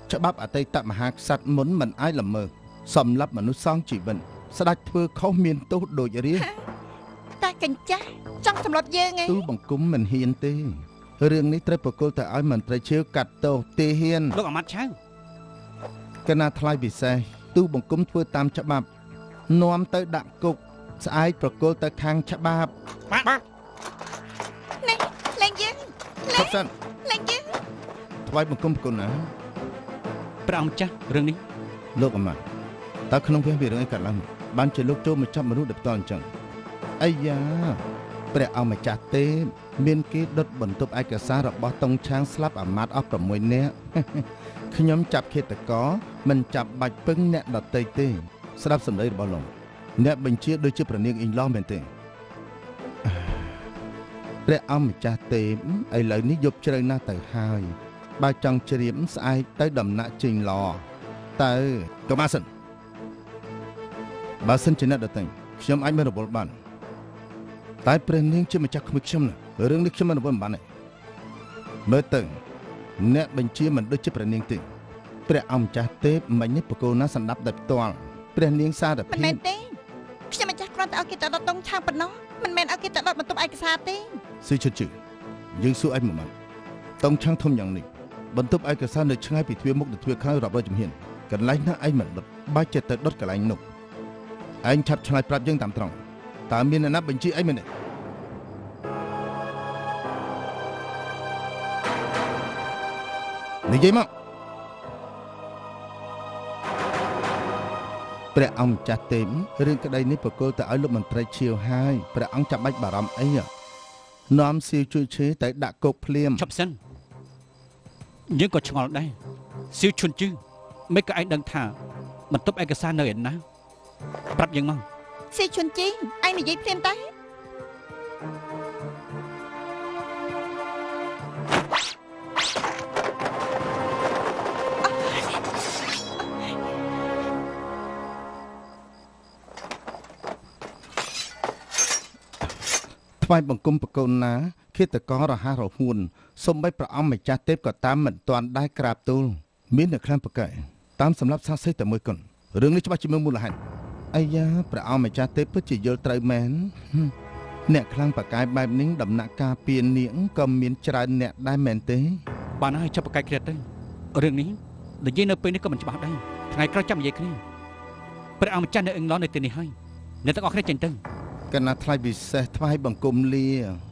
ច្បាប់អតីតមហាក្សត្រមុនមិនអាចល្មើសសម្រាប់មនុស្សសងជីវិតស្ដេចធ្វើខុសមានទោសដូចរាជតែកញ្ចាស់ចង់សម្លុតយើងឯងទូលបង្គំមិនហ៊ានទេរឿងនេះត្រូវប្រគល់ទៅឲ្យមន្ត្រីឈើកាត់ទោសទេហ៊ានលោកអាម៉ាត់ឆៅកណាថ្លៃពិសេសទូលបង្គំធ្វើតាមច្បាប់នាំទៅដាក់គុកស្អែកប្រគល់ទៅខាងច្បាប់បាទនេះលេងយើងលេងលេងយើងថ្វាយបង្គំប្រគល់ណាព្រះអង្គម្ចាស់រឿងនេះលោកអាម៉ាត់តើក្នុងវារឿងអីកើតឡើងបានជាលោកចូលមកចាប់មនុស្សដោយផ្ទាល់អញ្ចឹងអាយ៉ាព្រះអង្គម្ចាស់ទេមានគេដុតបន្ទប់ឯកសាររបស់តុងឆាងស្លាប់អាម៉ាត់អស់6នាក់ខ្ញុំចាប់ឃាតករមិនចាប់បាច់ពឹងអ្នកដតីទេស្ដាប់សម្ដីរបស់លោកអ្នកបញ្ជាដូចជាប្រនាងអ៊ីងឡង់មែនទេព្រះអង្គម្ចាស់ទេឥឡូវនេះយប់ជ្រៅណាស់ទៅហើយបើចង់ជ្រាបស្អែកទៅដំណាក់ជីងឡទៅកុំអាសិនបើសិនជាអ្នកដតីខ្ញុំអាចមិនរវល់បានតែព្រះនាងជាម្ចាស់ក្មួយខ្ញុំណារឿងនេះខ្ញុំមិនរវល់បានទេមើលទៅអ្នកបញ្ជាមិនដូចជាព្រះនាងទេព្រះអង្គម្ចាស់ទេមិញនេះបកគោណាសណ្ដាប់ដោយផ្ទាល់ព្រះនាងសារភាពមិនមែនទេខ្ញុំម្ចាស់គ្រាន់តែឲ្យគេទៅដុតតុងឆាងប៉ុណ្ណោះមិនមែនឲ្យគេទៅដុតបន្ទប់ឯកសារទេស៊ីឈុតជឺយើងសួរអីមួយម៉ាត់តុងឆាងធំយ៉ាងនេះបន្ទប់ឯកសារនៅឆ្ងាយពីទ្វារមុខទៅទ្វារក្រោយរាប់រយជំហានកន្លែងណាឯងមិនដុតបាច់ចិត្តទៅដុតកន្លែងនោះឯងឆាប់ឆ្លើយប្រាប់យើងតាមត្រង់តើមានអ្នកណាបញ្ជាអីមែនទេនិយាយមកព្រះអង្គម្ចាស់ទេពរឿងក្តីនេះប្រគល់ទៅឲ្យលោកមន្ត្រីឈៀវហើយព្រះអង្គចាំបាច់បារម្ភអីនាំសៀវជួយឈេទៅដាក់គុកភ្លាមឈប់សិនយើងក៏ឆ្ងល់ដែរសៀវឈុនជឺមិនក៏ឯងដឹងថាបន្ទប់ឯកសារនៅឯណាប្រាប់យើងមកសៀវឈុនជីឯងនិយាយភ្លាមតែថ្វាយបង្គំប្រកូនណាឃាតកររហ័សរហួនសូម្បីព្រះអង្គម្ចាស់ទេពក៏តាមមិនទាន់ដែរក្រាបទូលមានអ្នកខ្លាំងប្រកែតាមសម្រាប់សាស័យតែមួយគត់រឿងនេះច្បាស់ជាមានមូលហេតុអាយ៉ាព្រះអង្គម្ចាស់ទេពពិតជាយល់ត្រូវមែនអ្នកខ្លាំងប្រកែបែបនេះដំណាក់ការពៀននាងក៏មានច្រើនអ្នកដែរមែនទេបានហើយចាប់ប្រកែគ្រាទៅរឿងនេះនិយាយនៅពេលនេះក៏មិនច្បាស់ដែរថ្ងៃក្រោយចាំនិយាយគ្នាព្រះអង្គម្ចាស់នៅអ៊ីងឡង់នៅទីនេះហើយអ្នកទាំងអស់គ្នាចេញទៅកណាថ្លៃពិសេសថ្វាយបង្គំលា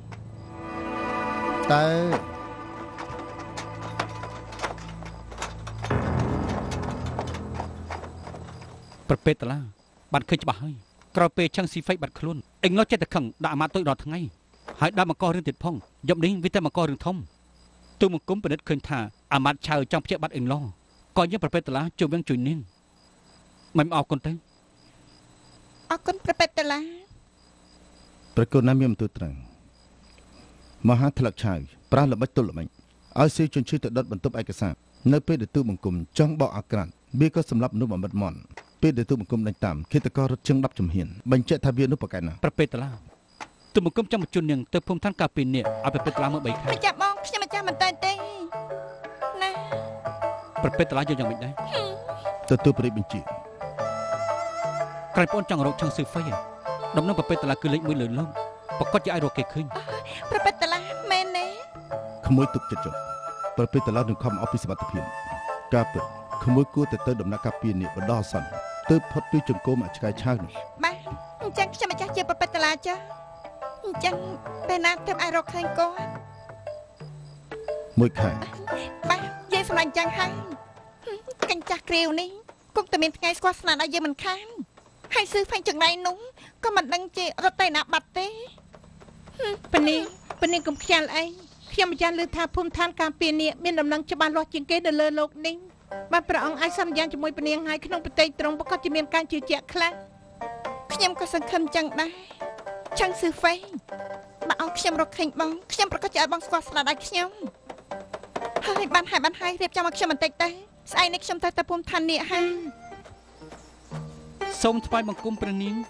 តើប្រពេតតាឡាបានឃើញច្បាស់ហើយក្រោយពេលឆឹងស៊ីហ្វៃបាត់ខ្លួនអ៊ីងឡង់ចិត្តតែខឹងដាក់អាម៉ាត់ទុយដល់ថ្ងៃហើយដាក់មកករឿងទៀតផងយប់នេះវាតែមកករឿងធំទូមង្គមពិនិត្យឃើញថាអាម៉ាត់ឆៅចង់ព្យាបាត់អ៊ីងឡង់ក៏យើងប្រពេតតាឡាជួយវិញជួយនាងមិនអរគុណទេអរគុណប្រពេតតាឡាប្រគុណណាមានបន្ទូលត្រង់មហាថ្លឹកឆៅប្រាស់ល្បិចទល់ល្មិញឲ្យសៀវជញ្ជឿទៅដុតបន្ទប់ឯកសារនៅពេលដែលទូបង្គំចង់បកអាក្រាតវាក៏សម្លាប់មនុស្សបំបិតមន់ពេលដែលទូបង្គំដេញតាមឃាតកររត់ជើង10ជំហានបញ្ជាក់ថាវានោះប្រកែកណាស់ប្រពេតតាឡាទូបង្គំចង់បញ្ជូននាងទៅភូមិឋានការពីនេះឲ្យប្រពេតតាឡាមើល3ខែប្រចាំបងខ្ញុំម្ចាស់មិនតែទេណាប្រពេតតាឡាយកយ៉ាងម៉េចដែរទទួលព្រះបញ្ជាក្រោយបងចង់រកឆឹងស៊ឺហ្វៃដំណឹងប្រពេតតាឡាគឺលេខ1លើលោកប្រកាសជាឲ្យរកគេឃើញប្រពេតតាឡាមែនទេក្មួយទុកចិត្តចុះប្រពេតតាឡានឹងខំអស់ពីសុវត្ថិភាពការពិតក្មួយគួរទៅដំណាក់កាពីនេះបដោះសិនទើបផុតពីចង្គមអាឆ្កែឆៅនេះបាទអញ្ចឹងខ្ញុំម្ចាស់ជាប្រពេតតាឡាចាអញ្ចឹងពេលណាទើបឲ្យរកឃើញគាត់ 1ខែបាទយើងសម្លាញ់អញ្ចឹងហើយកញ្ចាស់គ្រាវនេះគង់តែមានថ្ងៃស្គាល់ស្នាដៃយើងមិនខានហើយស៊ឺហ្វាញ់ចង្រៃនោះក៏មិនដឹងជារត់ទៅណាបាត់ទេប៉នីកុំខ្ជិលអីខ្ញុំម្ចាស់លើថាភូមិឋានការពារនេះមានដំណឹងច្បាស់លាស់ជាងគេនៅលើโลกនេះបាទព្រះអង្គអាចសន្យាជាមួយប៉នីហើយក្នុងប្រទេសត្រង់ប្រកាសជាមានការជឿជាក់ខ្លះខ្ញុំក៏សង្ឃឹមចឹងដែរឆឹងស៊ឺហ្វេបើឲ្យខ្ញុំរកឃើញបងខ្ញុំប្រកាសជាឲ្យបងស្គាល់ស្នាដៃខ្ញុំហើយបានរៀបចំឲ្យខ្ញុំបន្តិចទៅស្អែកនេះខ្ញុំទៅភូមិឋាននេះហើយសូមថ្វាយបង្គំព្រះនាង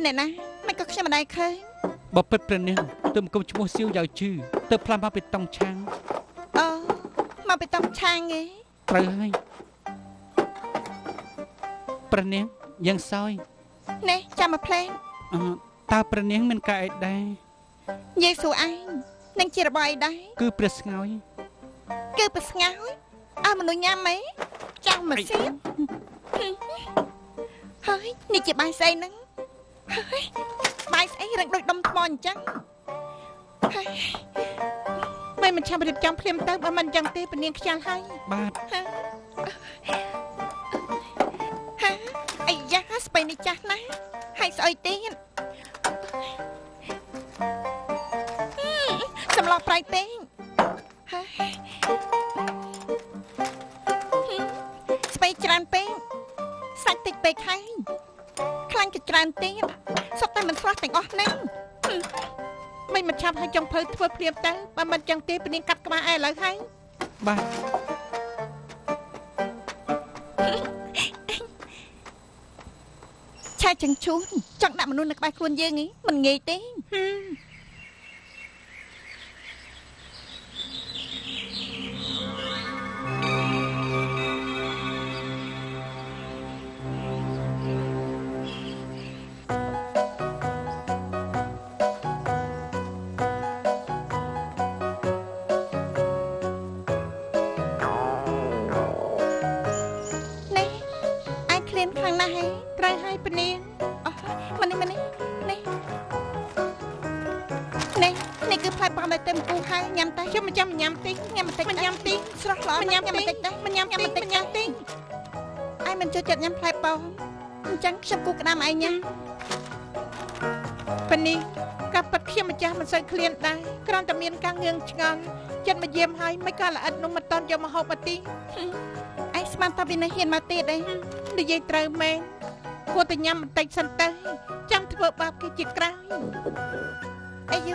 នអ្នកណាមិនក៏ខ្ញុំមិនដែរឃើញបើពិតព្រះនាងទៅមកុំឈ្មោះសៀវយ៉ាវជឺទៅផ្លាំមកពីតង់ឆាងអូមកពីតង់ឆាងឯងត្រូវហើយព្រះនាងយ៉ាងសោយនេះចាំមកផ្លែតើព្រះនាងមានកាយអីដែរនិយាយសួរឯងនឹងជារបស់អីដែរគឺព្រះស្ងោយគឺប្រស្ងោយឲ្យមនុស្សញ៉ាំហីចាំមកសៀតហើយនេះជាបាយស្អីហ្នឹងហើយបាយស្អីរឹងដូចដុំថ្មអញ្ចឹងហើយមិនឆាប់រៀបចំភ្លាមទៅបើមិនអញ្ចឹងទេពនាងខ្ជិលហើយបាទហាអាយ៉ាស្បៃនេះចាស់ណាស់ហើយស្អុយទៀតសម្លប្រៃពេងហើយស្បៃច្រើនពេងសាច់តិចពេកហើយខ្លាញ់ក៏ច្រើនទៀតសុទ្ធតែមិនស្រស់ទាំងអស់ហ្នឹងមិនឆាប់ឲ្យចុងភៅធ្វើភ្លាមទៅបើមិនអញ្ចឹងទេពនាងកាត់ក្បាលឯឥឡូវហើយបាទឆាចង្ជូនចង់ដាក់មនុស្សនៅក្បែរខ្លួនយើងហីមិនងាយទេត្រូវហើយពនាងនេះគឺផ្លែប៉ោមដែលទៅមកគូហើយញ៉ាំតែខ្ញុំមិនចាំញ៉ាំទេញ៉ាំបន្តិចមិនញ៉ាំទីស្រស់ល្អណាស់ញ៉ាំបន្តិចដែរមិនញ៉ាំបន្តិចញ៉ាំទេឯងមិនចូលចិត្តញ៉ាំផ្លែប៉ោមអញ្ចឹងខ្ញុំគូក្តាមឯងញ៉ាំពនាងកាប់ប៉ាត់ខ្ញុំម្ចាស់មិនសូវឃ្លានដែរគ្រាន់តែមានការងឿងឆ្ងល់ចិត្តមកយាមហើយមិនក៏ល្អិតនោះមិនតន់យកមកហូបមកទីឯងស្មានតពីនៅហ៊ានមកទៀតអីនិយាយត្រូវមែនគួរតែញ៉ាំបន្តិចសិនទៅចាំធ្វើបាបគេជាក្រោយអាយ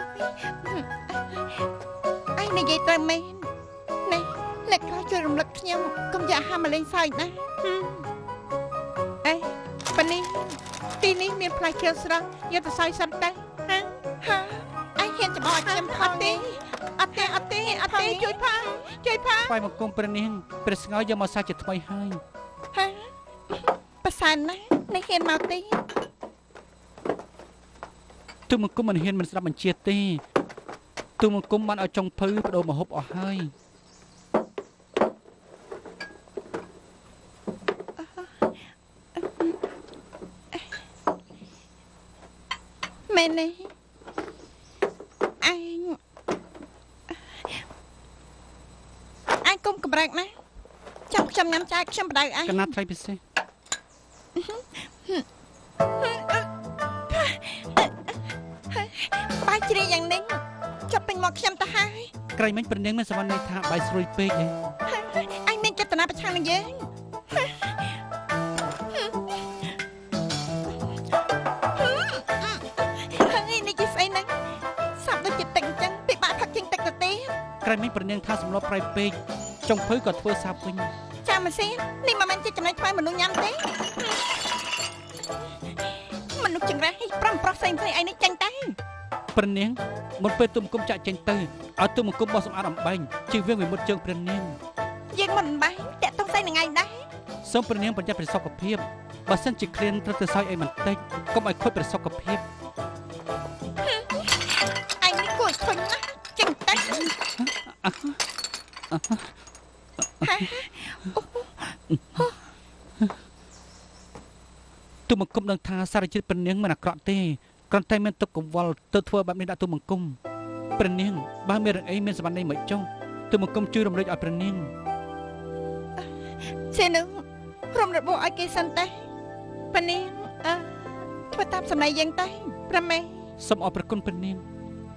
ឯងនិយាយត្រូវមែននេះអ្នកក្រោយជួយរំលឹកខ្ញុំកុំយកអាហារមកលេងសើចណាអេប៉ានេះទីនេះមានផ្លែឈើស្រស់យកទៅសើចសិនទៅហាហាឯងហ៊ានច្បោះខ្ញុំថតទេអត់ទេជួយផាថ្វាយបង្គំព្រះនាងព្រះស្ងោយយកមកសាជាថ្មីហើយហាប្រសើរណាស់នេះហ៊ានមកទេទូមង្គមមិនហ៊ានមិនស្ដាប់បញ្ជាទេទូមង្គមបានឲ្យចុងភៅបដូរមកហូបអស់ហើយមែនទេឯងគុំកម្រើកណាចាំខ្ញុំញ៉ាំចាយខ្ញុំបដៅឯងកណាត់ថ្លៃពិសេសបាយជ្រាយ៉ាងនេះចាប់ពេញមកខ្ញុំទៅហើយក្រៃមិញព្រះនាងមានសវណ្ណន័យថាបាយស្រួយពេកទេឯងមានចេតនាប្រឆាំងនឹងយើងហើយនេះជាស្អីហ្នឹងសាប់ដូចជាទឹកអញ្ចឹងពិបាកផឹកជាងទឹកទៅទេក្រៃមិញព្រះនាងថាសម្លប្រៃពេកចុងភៅក៏ធ្វើសាប់វិញចាំមកស៊ីនេះមិនមែនជាចំណុចថ្មីមនុស្សញ៉ាំទេមនុស្សចង្រៃប្រំប្រុសផ្សេងៗឯនេះចាញ់តែព្រះនាងមុនពេលទូមង្គមចាក់ចេញទៅឲ្យទូមង្គមបោះសម្អាតអំបែងជិះវាងវិមុតជើងព្រះនាងយើងមិនបាញ់តាក់ទងស្អីនឹងឯងដែរសូមព្រះនាងបញ្ជាក់ព្រះសុខភាពបើសិនជាឃ្លានត្រូវទៅសោយអីបន្តិចកុំឲ្យខូចព្រះសុខភាពឯងនេះគួរឲ្យធុញណាស់ចាញ់តែទូមង្គមដឹងថាសារជាតិព្រះនាងមិនអាក្រក់ទេគ្រាន់តែមានទុកកង្វល់ទៅធ្វើបែបនេះដាក់ទូមង្គមព្រះនាងបើមានរឿងអីមានសវណ្ណន័យមិនចុះទូមង្គមជួយរំលែកឲ្យព្រះនាងសេនឹងរំរបួសឲ្យគេសិនតែប៉ានាងធ្វើតាមសំណេរយើងតែប្រមេសូមអរព្រគុណព្រះនាង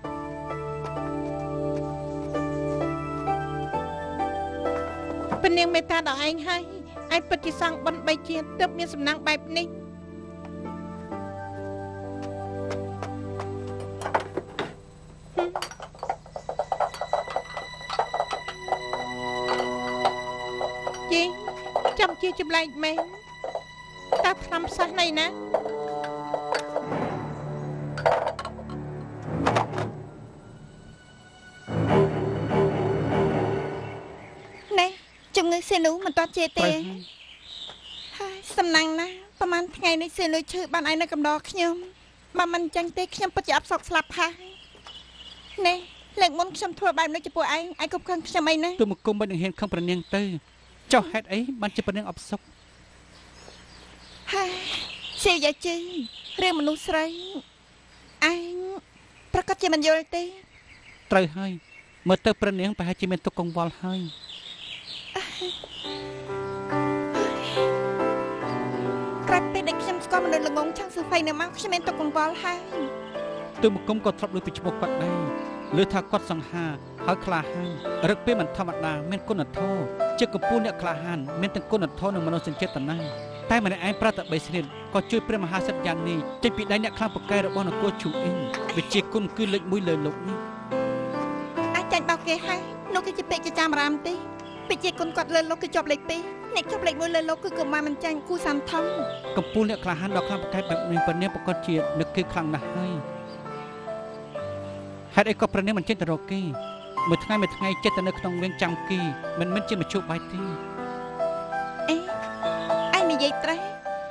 ប៉ានាងមេត្តាដល់ឯងហើយឯងពិតជាសងបន់3ជាតិទើបមានសំណាងបែបនេះជីចាំជាចម្លែកមែនតើថ្នាំផ្សះណៃណាជំងឺសៀនូមិនតជាទេហើយសំណាងណាប្រហែលថ្ងៃនេះសៀនូឈឺបានឯនៅកំដរខ្ញុំបើមិនចាញ់ទេខ្ញុំពិតជាអបសោកស្លាប់ហើយណែលើកមុនខ្ញុំធ្វើបែបនេះចំពោះឯងគ្រប់គ្រងខ្ញុំអីណាទូមកគុំមិននឹងហ៊ានខឹងប្រនាងទៅចុះហេតុអីបានជាប្រនាងអបសុកហើយសៀវយ៉ាជឺរឿងមនុស្សស្រីឯងប្រកាសជាមិនយល់ទេត្រូវហើយមើលទៅប្រនាងប្រហែលជាមានទុកកង្វល់ហើយក្រៅពីដែលខ្ញុំស្គាល់មនុស្សល្ងងឆាំងស៊ឺហ្វៃនៅមកខ្ញុំមានទុកកង្វល់ហើយទូមកគុំក៏ធ្លាប់លើពីឈ្មោះគាត់ដែរលើថាគាត់សង្ហាហើយក្លាហានរឹកពេលមិនធម្មតាមានគុណធម៌ជាកំពូលអ្នកក្លាហានមានទាំងគុណធម៌និងមនោសញ្ចេតនាតែម្នាក់ឯងប្រតិបត្តិស្រីក៏ជួយព្រះមហាសិទ្ធិយ៉ាងនេះចេញពីដៃអ្នកខ្លាំងពូកែរបស់នគរឈូអ៊ីងវិជាគុណគឺលេខ1លើលោកនេះអាចចាញ់បោកគេហើយនោះគឺជាពេកជាចាំរាមទេវិជាគុណគាត់លើលោកគឺជាប់លេខ2អ្នកជាប់លេខ1លើលោកគឺកុមារមិនចាញ់គូសាន់ថងកំពូលអ្នកក្លាហានដ៏ខ្លាំងពូកែបែបនេះប្រនាងប្រកាសជានឹកគេខ្លាំងណាស់ហើយហេតុអីក៏ប្រនាងមិនចេញទៅរកគេមួយថ្ងៃចិត្តទៅនៅក្នុងវៀងចាំគេមិនជាមជ្ឈបាយទេអេឯងនិយាយត្រូវ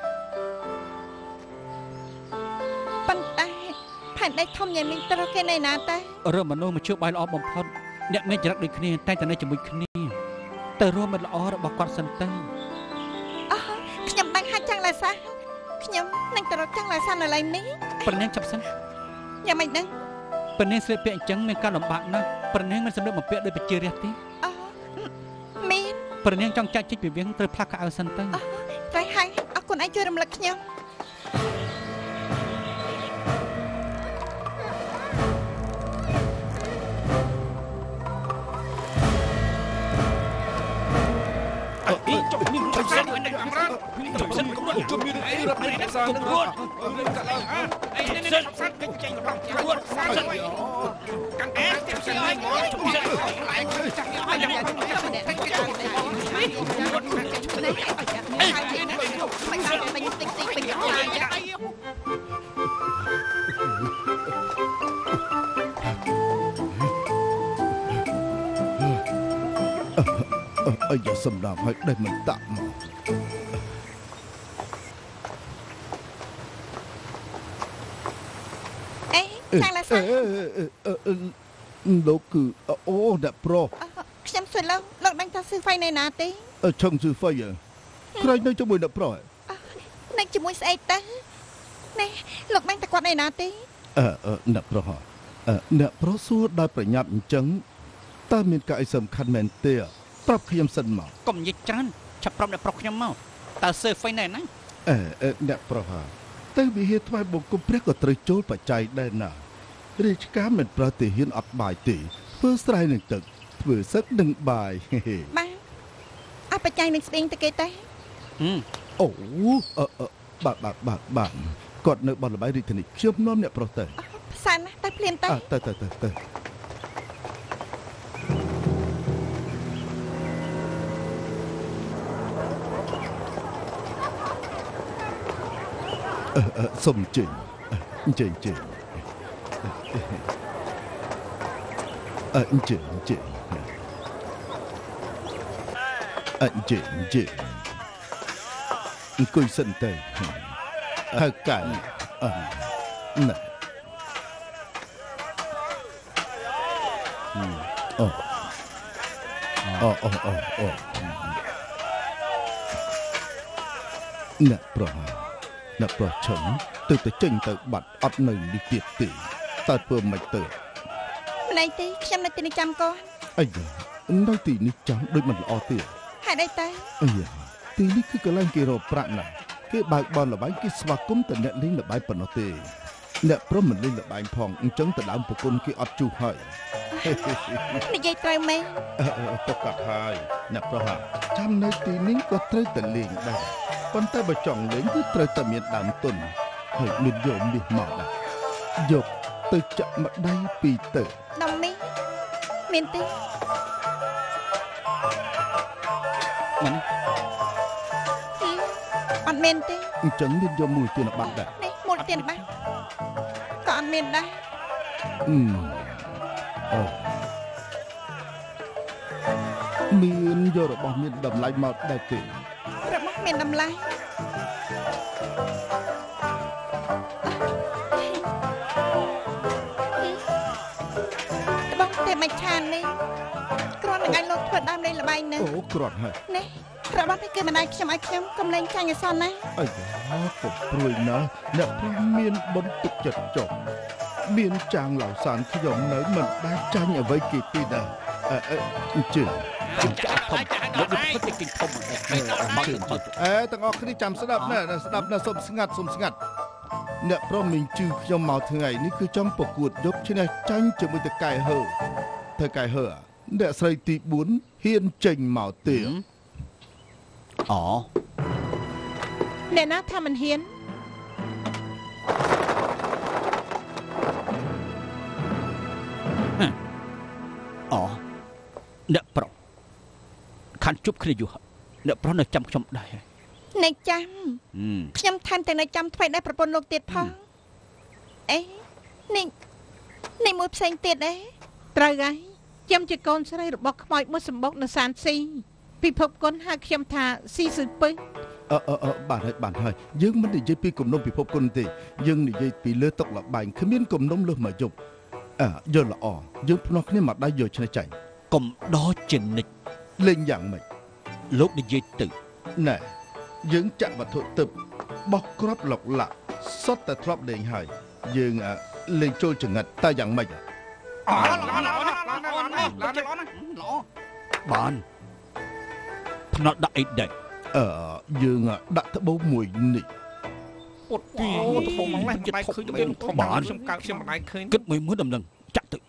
ប៉ុន្តែផែនដីធំយ៉ាងនេះទៅរកគេនៅណាតើរកមនុស្សមជ្ឈបាយល្អបំផុតអ្នកមានចរិតដូចគ្នាតែនៅជាមួយគ្នាទៅរួមមិត្តល្អរបស់គាត់សិនទៅខ្ញុំដឹងហាច់ចាំងឡាសាខ្ញុំនឹងទៅរកចាំងឡាសានៅឡើយនេះប្រនាងចាប់សិនយ៉ាងម៉េចដឹងប្រនាងស្លៀកពាក់អញ្ចឹងមានការលំបាកណាស់ប្រនាងមិនសម្លៀកបំពាក់ដោយប្រជារាស្ត្រទេមានប្រនាងចង់ចាក់ជីកពីវៀងត្រូវផ្លាស់កៅអៅសិនទៅតែហើយអរគុណឯងជួយរំលឹកខ្ញុំចុះនេះចុះសិនអីអារ៉ាចុះសិនកុំមកជុំមានអីរត់នេះសានឹងរួតអីនេះសិនគេចេញរបស់រួតសិនកាន់អែទេសិនឲ្យមកចុះសិនឡើងចាស់ឲ្យយ៉ាងមិនរួតមិនតិចតិចអាយ៉ាសម្រាប់ឲ្យដេះមិនតាក់មកចាំងឡាសាលោកគឺអូអ្នកប្រុសខ្ញុំសួរលោកដឹងថាស៊ឺហ្វៃនៅណាទេឆឹងស៊ឺហ្វៃក្រែងនៅជាមួយអ្នកប្រុសនៅជាមួយស្អីទៅណែលោកដឹងតែគាត់នៅណាទេអ្នកប្រុសអ្នកប្រុសសួរដោយប្រញាប់អញ្ចឹងតើមានការអីសំខាន់មែនទេប្រាប់ខ្ញុំសិនមកកុំនិយាយច្រើនឆាប់ប្រាប់អ្នកប្រុសខ្ញុំមកតើស៊ឺហ្វៃណែណាអ្នកប្រុសទៅវិហារថ្វាយបង្គំព្រះក៏ត្រូវចូលបច្ច័យដែរណារាជការមិនប្រតិហ៊ានអត់បាយទេធ្វើស្រែនឹងទឹកធ្វើសឹកនឹងបាយបាទអត់បច្ច័យនឹងស្បៀងទៅគេទេអូបាទគាត់នៅបនលបាយរាជធានីខ្ញុំនាំអ្នកប្រុសទៅផ្សាណាទៅភ្លាមទៅសុំជិញអញ្ជើញអង្គុយសិនទៅហើយកែណាអ្នកប្រុសឆឹងទៅចេញទៅបាត់អត់នៅនេះទៀតទេតើធ្វើមិនទៅម្លេះទេខ្ញុំនៅទីនេះចាំគាត់អាយ៉ានៅទីនេះចាំដូចមិនល្អទេហេតុអីទៅអាយ៉ាទីនេះគឺកន្លែងគេរកប្រាក់ណាស់គេបើកបនលបែងគេស្វាគមន៍តែអ្នកលេងលបែងប៉ុណ្ណោះទេអ្នកប្រុសមិនលេងលបែងផងអញ្ចឹងទៅដើមប្រគុណគេអត់ជុះហើយនិយាយត្រូវមែនទៅកាត់ហើយអ្នកប្រុសចាំនៅទីនេះក៏ត្រូវតែលេងដែរប៉ុន្តែបើចង់លេងគឺត្រូវតែមានដើមទុនហើយមានយកមាសមកដែរយកទៅចាក់ម្ដាយពីរទៅដល់មីមានទេមិនអត់មានទេអញ្ចឹងមានយកមូលទានបាត់ដែរនេះមូលទានបាត់ក៏អត់មានដែរអូមានយករបស់មានតម្លៃមកដែរទេរបស់មានតម្លៃបងទេមិនឆាននេះគ្រាន់តែឲ្យលោកធ្វើដើមលេងល្បែងនឹងអូគ្រាន់ហើយនេះរបស់នេះគឺមិនឲ្យខ្ញុំកុំលេងចាញ់អសនណាអាយ៉ាពុកព្រួយណាស់អ្នកព្រមមានបុណ្យទុកចិត្តចុះមានចាងឡៅសានខ្ញុំនៅមិនដែលចាញ់អ្វីគេទេដែរអញ្ជើញចាក់ធំលោកនេះពិតជាគិតធំមកទាំងអស់គ្នាចាំស្ដាប់ណាស្ដាប់ណាសុំស្ងាត់អ្នកព្រមមានជឿខ្ញុំមកថ្ងៃនេះគឺចង់ប្រកួតយកឈ្នះចាញ់ជាមួយតកែហើធ្វើកែហើអ្នកស្រីទី4ហ៊ានចេញមកទេអូអ្នកណាថាមិនហ៊ានអូអ្នកប្រុសខានជប់គ្នាយូរអ្នកប្រុសនៅចាំខ្ញុំដែរនៅចាំខ្ញុំថែមទាំងនៅចាំថ្មីដែរប្រពន្ធលោកទៀតផងអេនេះមួយផ្សេងទៀតដែរត្រូវហើយខ្ញុំជាកូនស្រីរបស់ខ្មោចមួយសម្បុកនៅសានស៊ីពិភពគុណហៅខ្ញុំថាស៊ីស៊ឺពឹងបានហើយយើងមិននិយាយពីគំនុំពិភពគុណទេយើងនិយាយពីលើតុលបែងគ្មានគំនុំលើសមកយប់យល់ល្អយើងភ្នោះគ្នាមកដៃយកឈ្នះចាញ់កុំដោចិនិចលេងយ៉ាងម៉េចលោកនិយាយទៅណែយើងចាក់វត្ថុទឹកបោះគ្រាប់ឡុកឡាក់សុទ្ធតែធ្លាប់លេងហើយយើងលេងចូលចង្រិតតែយ៉ាងម៉េចបានភ្នត់ដាក់អីដែរយើងដាក់ត្បូងមួយនេះពុតពីធំមកណាស់ចិត្តធំធំបានខ្ញុំកើតខ្ញុំមិនដែរឃើញគិតមួយដំណឹងចាក់ទៅ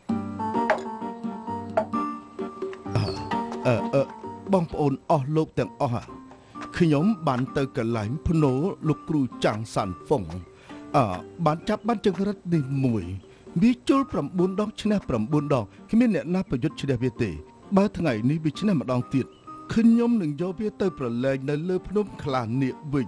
បងប្អូនអស់លោកទាំងអស់ខ្ញុំបានទៅកន្លែងភ្នោលោកគ្រូចាំងសាន់ហ្វុងបានចាប់បានចង្រិតនេះមួយវាជុល9ដងឈ្នះ9ដងគ្មានអ្នកណាប្រយុទ្ធឈ្នះវាទេបើថ្ងៃនេះវាឈ្នះម្ដងទៀតខ្ញុំនឹងយកវាទៅប្រឡែងនៅលើភ្នំខ្លានាគវិញ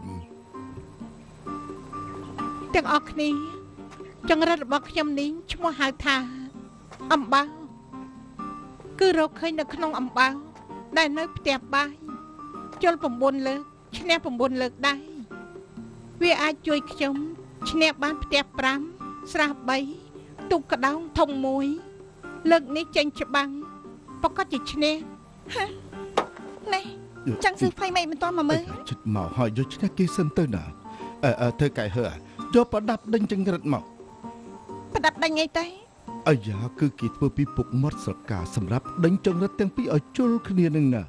ទាំងអស់គ្នាចង្រិតរបស់ខ្ញុំនេះឈ្មោះហៅថាអំបៅគឺរកឃើញនៅក្នុងអំបៅដែលនៅផ្ទះបាយជល9លើកឈ្នះ9លើកដែរវាអាចជួយខ្ញុំឈ្នះបានផ្ទះ5ស្រះ3ទូកក្តោងធំ1លើកនេះចេញច្បាំងប្រកាសជាឈ្នះនេះចាំងស៊ឺហ្វៃមិនបន្តមកមើលជិតមកហើយយកឈ្នះគេសិនទៅណាធ្វើកែហើយកប្រដាប់ដេញចង្រិតមកប្រដាប់ដេញអីទៅអាយ៉ាគឺគេធ្វើពីពុកមាត់ស្រកាសម្រាប់ដេញចង្រិតទាំងពីរឲ្យជុលគ្នានឹងណា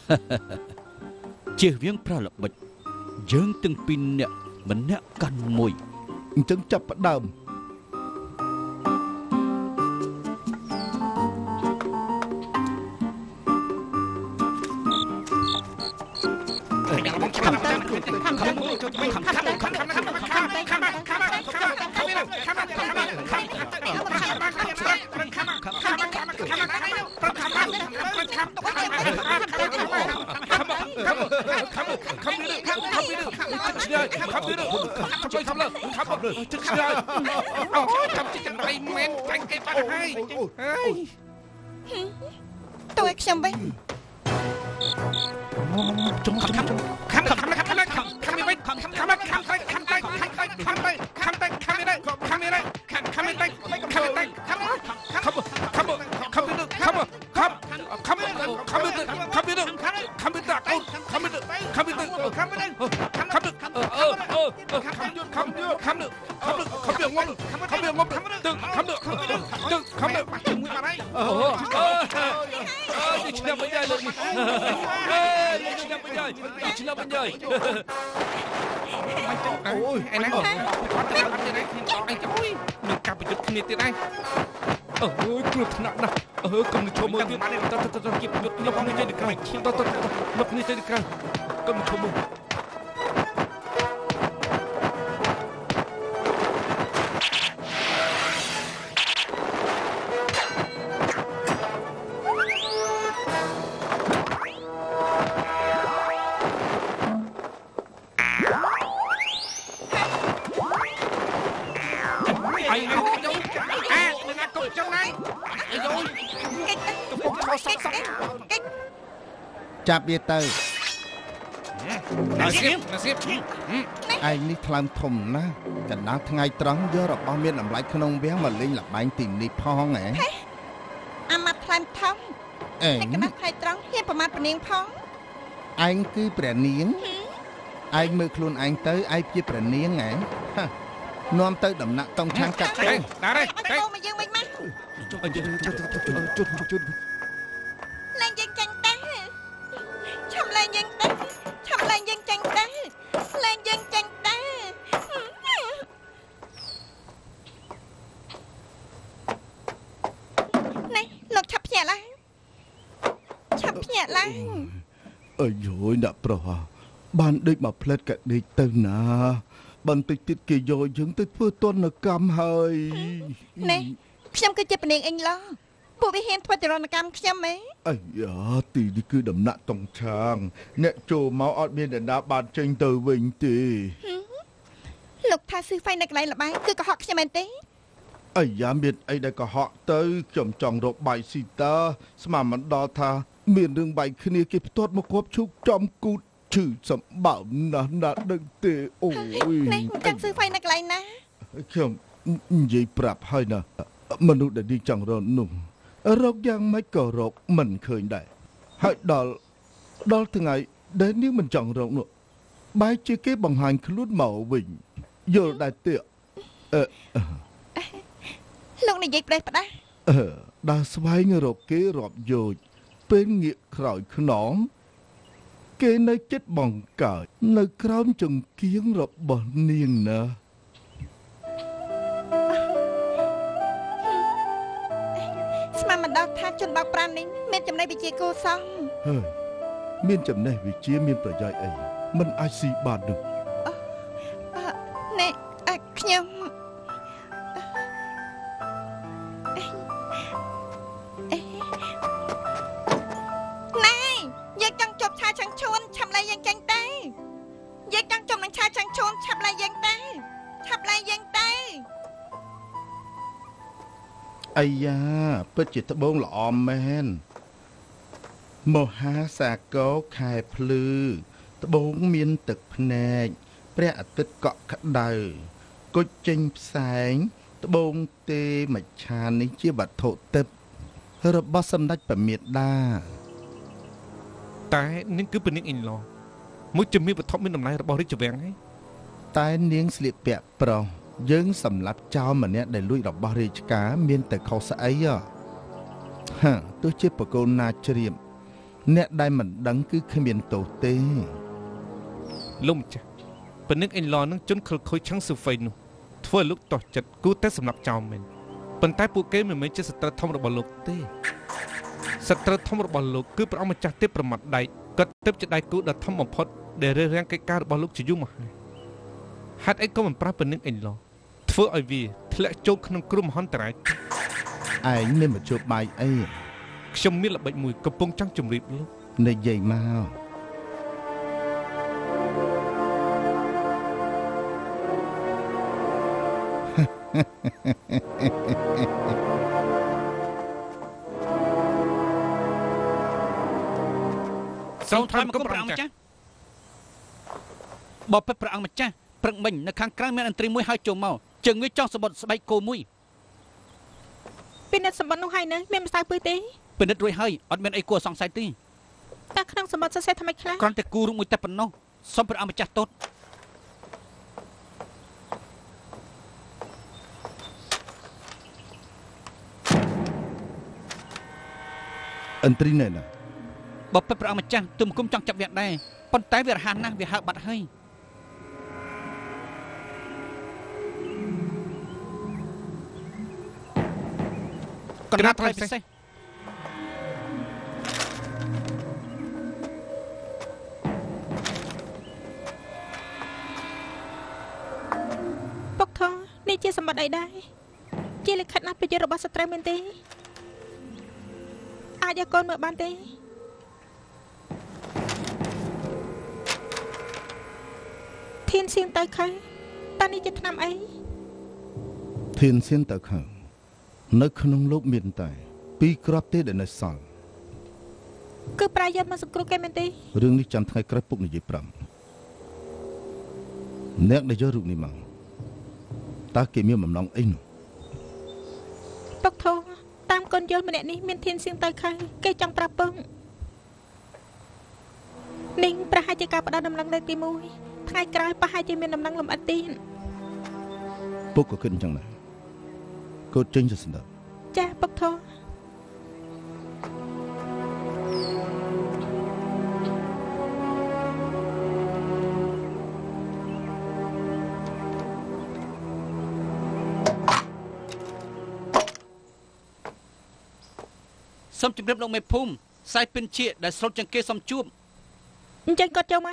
ជៀសវាងប្រល្បិចយើងទាំងពីរនាក់ម្នាក់កាន់មួយអញ្ចឹងចាប់ផ្ដើមតើខ្ញុំវិញចុងខំវិញអូយឯណាគាត់ទៅអត់ទេអីជួយនឹងកាប់ប្រយុទ្ធគ្នាទៀតឯងអូយគ្រោះថ្នាក់ណាស់កុំឈប់មើលទៀតទៅគៀបប្រយុទ្ធខ្ញុំនេះទៅក្រៅមកនេះទៅក្រៅកុំឈប់មើលកចាប់វាទៅណាសៀបឯងនេះថ្លើមធំណាស់កណ្ដាលថ្ងៃត្រង់យករបស់មានតម្លៃក្នុងវាំងមកលេងល្បែងទីនេះផងហ៎អាម៉ាត់ថ្លែមថងអេតែកណ្ដាស់ថ្ងៃត្រង់ហ៊ានប្រមាថពនាងផងឯងគឺព្រះនាងឯងមើលខ្លួនឯងទៅឯងជាព្រះនាងហ៎នាំទៅដំណាក់តុងឆាងកាត់ទៅដើរហើយអត់មកយើងមិនមកឡើងយើងចាញ់ទៅឆំឡើងយើងទៅឆំឡើងយើងចាញ់ទៅឡើងយើងចាញ់ទៅនេះលោកឆាប់ភ្ញាក់ឡើងឆាប់ភ្ញាក់ឡើងអើយយដាក់ប្រុសបានដេកមកផ្លែតកាដេកទៅណាបន្តិចទៀតគេយកយើងទៅធ្វើទណ្ឌកម្មហើយនេះខ្ញុំគឺជាពនាងអេងឡពួកវាហ៊ានធ្វើទរណកម្មខ្ញុំហ៎អាយ៉ាទីនេះគឺដំណាក់តុងឆាងអ្នកចូលមកអត់មានអ្នកណាបានចេញទៅវិញទេលោកថាស៊ឺហ្វៃនៅកន្លែងល្បែងគឺកុហកខ្ញុំមែនទេអាយ៉ាមានអីដែលកុហកទៅខ្ញុំចង់រកបាយស៊ីតាស្មានមិនដល់ថាមានរឿងបាយគ្នាគេផ្ទាត់មកគប់ឈូកចំគូតឈឺសម្បើមណាស់ណាស់ដឹងទេអូយនេះមិនចង់ស៊ឺហ្វៃនៅកន្លែងណាខ្ញុំនិយាយប្រាប់ហើយណាមនុស្សដែលនាងចង់រកនោះរកយ៉ាងម៉េចក៏រកមិនឃើញដែរហើយដល់ថ្ងៃដែលនាងមិនចង់រកនោះបែរជាគេបង្ហាញខ្លួនមកវិញយល់ដែរទេលោកនិយាយប្រេះផ្ដាស់ដើរស្វែងរកគេរាប់យោជពេលងាកក្រោយខ្នងគេនៅចិត្តបង្កើតនៅក្រោមចង្គៀងរបស់នាងណាស្មានមិនដល់ថាជនបោកប្រាស់នេះមានចំណេះវិជ្ជាគួរសមហើយមានចំណេះវិជ្ជាមានប្រយោជន៍អីមិនអាចស៊ីបាននោះនេះខ្ញុំណែយើងចង់ជប់ឆាឆាំងឈួនឆាប់ឡាយយើងចាញ់ទៅយើងចង់ជប់នឹងឆាឆាំងឈួនឆាប់ឡាយយើងទៅឆាប់ឡាយយើងទៅអាយ៉ាពិតជាត្បូងល្អមែនមហាសាគរខែភ្លឺត្បូងមានទឹកភ្នែកព្រះអាទិត្យកក់ក្ដៅគុជចេញផ្សែងត្បូងទេមច្ឆានេះជាវត្ថុទិព្វរបស់សម្ដេចព្រះមេដាតែនាងគឺពនាងអេងឡមួយជំនាញវត្ថុមានតម្លៃរបស់រាជវាំងហើយតែនាងស្លៀកពាក់ប្រុសយើងសម្លាប់ចោលម្នាក់ដែលលួចរបស់រាជការមានតែខុសស្អីទោះជាបកូនណាជ្រាបអ្នកដែលមិនដឹងគឺគ្មានទោសទេលោកម្ចាស់ពនាងអេងឡនឹងជន់ខិលខូចឆាំងស៊ឺហ្វៃនោះធ្វើឲ្យលោកតោះចិត្តគូតែសម្រាប់ចោលមែនប៉ុន្តែពួកគេមិនមែនជាសត្រូវធំរបស់លោកទេសត្រូវធំរបស់លោកគឺព្រះអង្គម្ចាស់ទេពប្រមាត់ដែកគាត់ទើបជាដៃគូដ៏ធំបំផុតដែលរើសរាំងកិច្ចការរបស់លោកជាយូរមកហើយហេតុអីក៏មិនប្រាស់ពនាងអេងឡធ្វើឲ្យវាធ្លាក់ចូលក្នុងគ្រោះមហន្តរាយឯងមានមកជួបបាយអីខ្ញុំមានល្បិចមួយកំពុងចង់ជម្រាបលោកនិយាយមកសូមថ្លែងមកព្រះអង្គម្ចាស់បបិទ្ធព្រះអង្គម្ចាស់ព្រឹកមិញនៅខាងក្រៅមានអន្ត្រីមួយហើយចូលមកជើងវាចង់សម្បត្តិស្បែកគោមួយពិនិត្យសម្បត្តិនោះហើយនឹងមានម្សៅពើទេពិនិត្យរួចហើយអត់មានអីគួរសង្ស័យទេតែក្នុងសម្បត្តិសរសេរថាម៉េចខ្លះគ្រាន់តែគូរូបមួយតែប៉ុណ្ណោះសូមព្រះអង្គម្ចាស់ទតអន្ត្រីណែណាបបិទ្ធព្រះអង្គម្ចាស់ទុំគុំចង់ចាប់វាដែរប៉ុន្តែវារហ័សណាស់វាហើបបាត់ហើយកណ្ដាលថ្លៃពិសេសពុកថងនេះជាសម្បត្តិអីដែរជាលិខិតណាត់ប្រយោជន៍របស់ស្ត្រីមែនទេអាចឲ្យកូនមើលបានទេធានសៀងទៅខើតានេះជាឆ្នាំអីធានសៀនទៅខើនៅក្នុងលោកមានតែ2គ្រាប់ទេដែលនៅសល់គឺប្រាយ័តមកសង្គ្រោះគេមែនទេរឿងនេះចាំថ្ងៃក្រោយពុកនិយាយប្រាំអ្នកដែលយករូបនេះមកតើគេមានបំណងអីនោះពុកធំតាមកូនយល់ម្នាក់នេះមានធានសៀងទៅខៅគេចង់ប្រាប់ពឹងនាងប្រហែលជាការផ្ដោតដំណឹងលើកទី1ថ្ងៃក្រោយប្រហែលជាមានដំណឹងលម្អិតទៀតពុកក៏គិតអញ្ចឹងដែរកូនចេញទៅស្ដាប់ចាពុកធំសូមជម្រាបលោកមេភូមិខ្សែពិនជាដែលស្រុតជាងគេសូមជួបអញ្ចឹងគាត់ចូលមក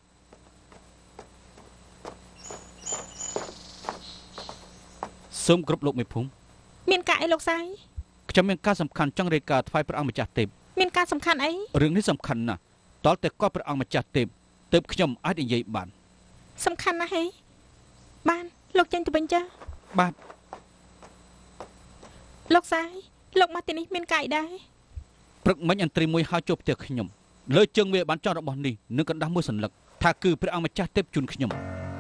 សូមគ្រប់លោកមេភូមិមានការអីលោកសាយខ្ញុំមានការសំខាន់ចង់រាយការណ៍ថ្វាយព្រះអង្គម្ចាស់ទេពមានការសំខាន់អីរឿងនេះសំខាន់ណាស់តលតែគាត់ព្រះអង្គម្ចាស់ទេពទើបខ្ញុំអាចនិយាយបានសំខាន់ណាស់ហេបានលោកចេញទៅវិញចាបាទលោកសាយលោកមកទីនេះមានការអីដែរព្រឹកមិញអន្ត្រីមួយហៅចូលផ្ទះខ្ញុំលើជើងវាបានចង់របស់នេះនឹងកណ្ដាស់មួយសន្លឹកថាគឺព្រះអង្គម្ចាស់ទេពជូនខ្ញុំ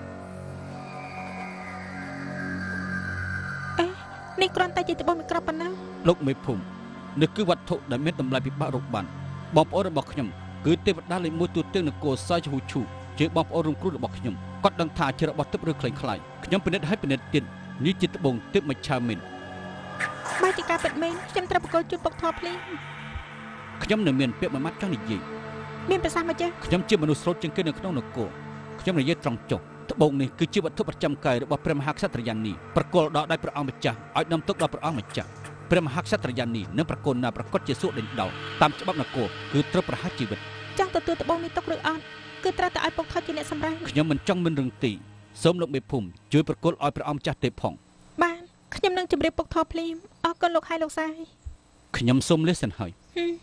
នេះគ្រាន់តែជាត្បូងមីក្រូប៉ុណ្ណាលោកមេភូមិនេះគឺវត្ថុដែលមានតម្លៃពិបាករកបានបងប្អូនរបស់ខ្ញុំគឺទេវតាលេខ1ទូទាំងនគរសាយជហូឈូជាបងប្អូនរងគ្រោះរបស់ខ្ញុំគាត់ដឹងថាជារបស់ទឹកឬខ្លែងខ្លាយខ្ញុំពិនិត្យឲ្យពិនិត្យទៀតនេះជាត្បូងទេពមច្ឆាមិនបើជាការពិតមែនខ្ញុំត្រូវបកគោលជូនពុកធម៌ភ្លេងខ្ញុំនៅមានពាក្យមួយម៉ាត់ចង់និយាយមានប្រសាសន៍មកចាខ្ញុំជាមនុស្សស្រូតជាងគេនៅក្នុងនគរខ្ញុំនិយាយត្រង់ចុះត្បូងនេះគឺជាវត្ថុប្រចាំកាយរបស់ព្រះមហាក្សត្រយានីប្រគល់ដល់ដៃព្រះអង្គម្ចាស់ឲ្យនាំទុកដល់ព្រះអង្គម្ចាស់ព្រះមហាក្សត្រយានីនឹងប្រគល់ណាប្រកាសជាសួរដេញដោលតាមច្បាប់នគរគឺត្រូវប្រហារជីវិតចង់ទទួលត្បូងនេះទុកឬអត់គឺត្រូវតែឲ្យពុកថតជាអ្នកសម្រេចខ្ញុំមិនចង់មានរឿងទីសូមលោកមេភូមិជួយប្រគល់ឲ្យព្រះអង្គម្ចាស់ទេពផងបានខ្ញុំនឹងជម្រាបពុកថតភ្លាមអរគុណលោកហើយលោកសាយខ្ញុំសូមលាសិនហើយ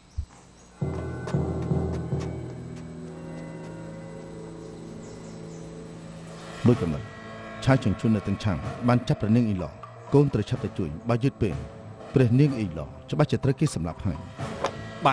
ដូចកំណត់ឆាយជញ្ជូននៅទាំងឆាំងបានចាប់ព្រះនាងអ៊ីឡូកូនត្រូវឆាប់ទៅជួយបើយឺតពេលព្រះនាងអ៊ីឡូច្បាស់ជាត្រូវគេសម្លាប់ហើយបាទ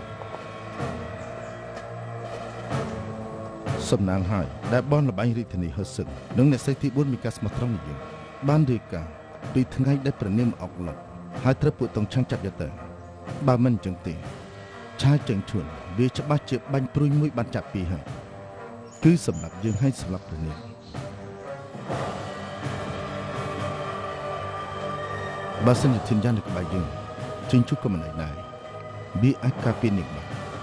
សំណាងហើយដែលបនលបែងរាជធានីហឺសឹងនិងអ្នកស្រីទី4មានការស្មោះត្រង់នេះយើងបានរាយការណ៍ពីថ្ងៃដែលព្រះនាងមកអុកលត់ហើយត្រូវពួកតងឆាំងចាប់យកទៅបើមិនអញ្ចឹងទេឆាយជញ្ជូនវាច្បាស់ជាបាញ់ព្រួយមួយបានចាប់ពីហើយគឺសម្រាប់យើងឲ្យសម្រាប់ព្រះនាង បើសិនជាធានយ៉ាងនៅក្បែរយើងចេញជួបក៏មិនដែរវាអាចការពារនាងបាន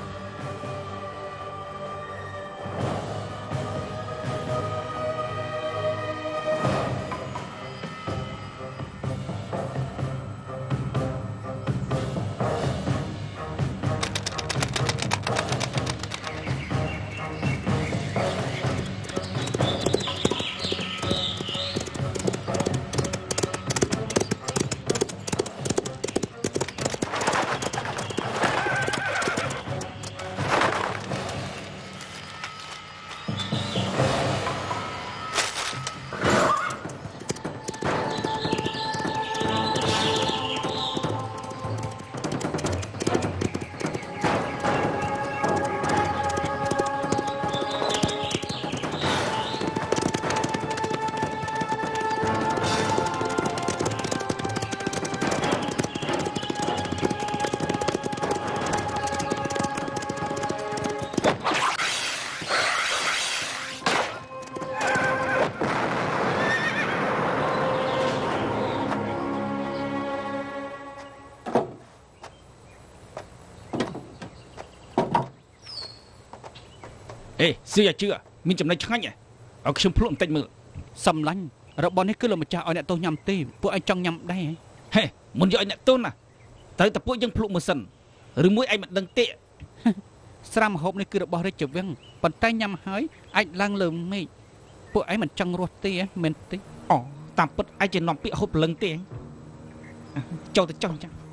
អេស៊ីអាជឿមានចំណុចឆ្ងាញ់ឲ្យខ្ញុំភ្លក់បន្តិចមើលសំឡាញ់របស់នេះគឺលោកម្ចាស់ឲ្យអ្នកទោសញ៉ាំទេពួកឯងចង់ញ៉ាំដែរហេមុនយកឲ្យអ្នកទោសណាត្រូវតែពួកយើងភ្លក់មើលសិនឬមួយឯងមិនដឹងទេស្រាមហូបនេះគឺរបស់រាជវាំងប៉ុន្តែញ៉ាំហើយអាចឡើងលើមេឃពួកឯងមិនចង់រស់ទេមែនទេអូតាមពិតឯងជានាំពាក្យហូបព្រលឹងទេចូលទៅចុះអញ្ចឹង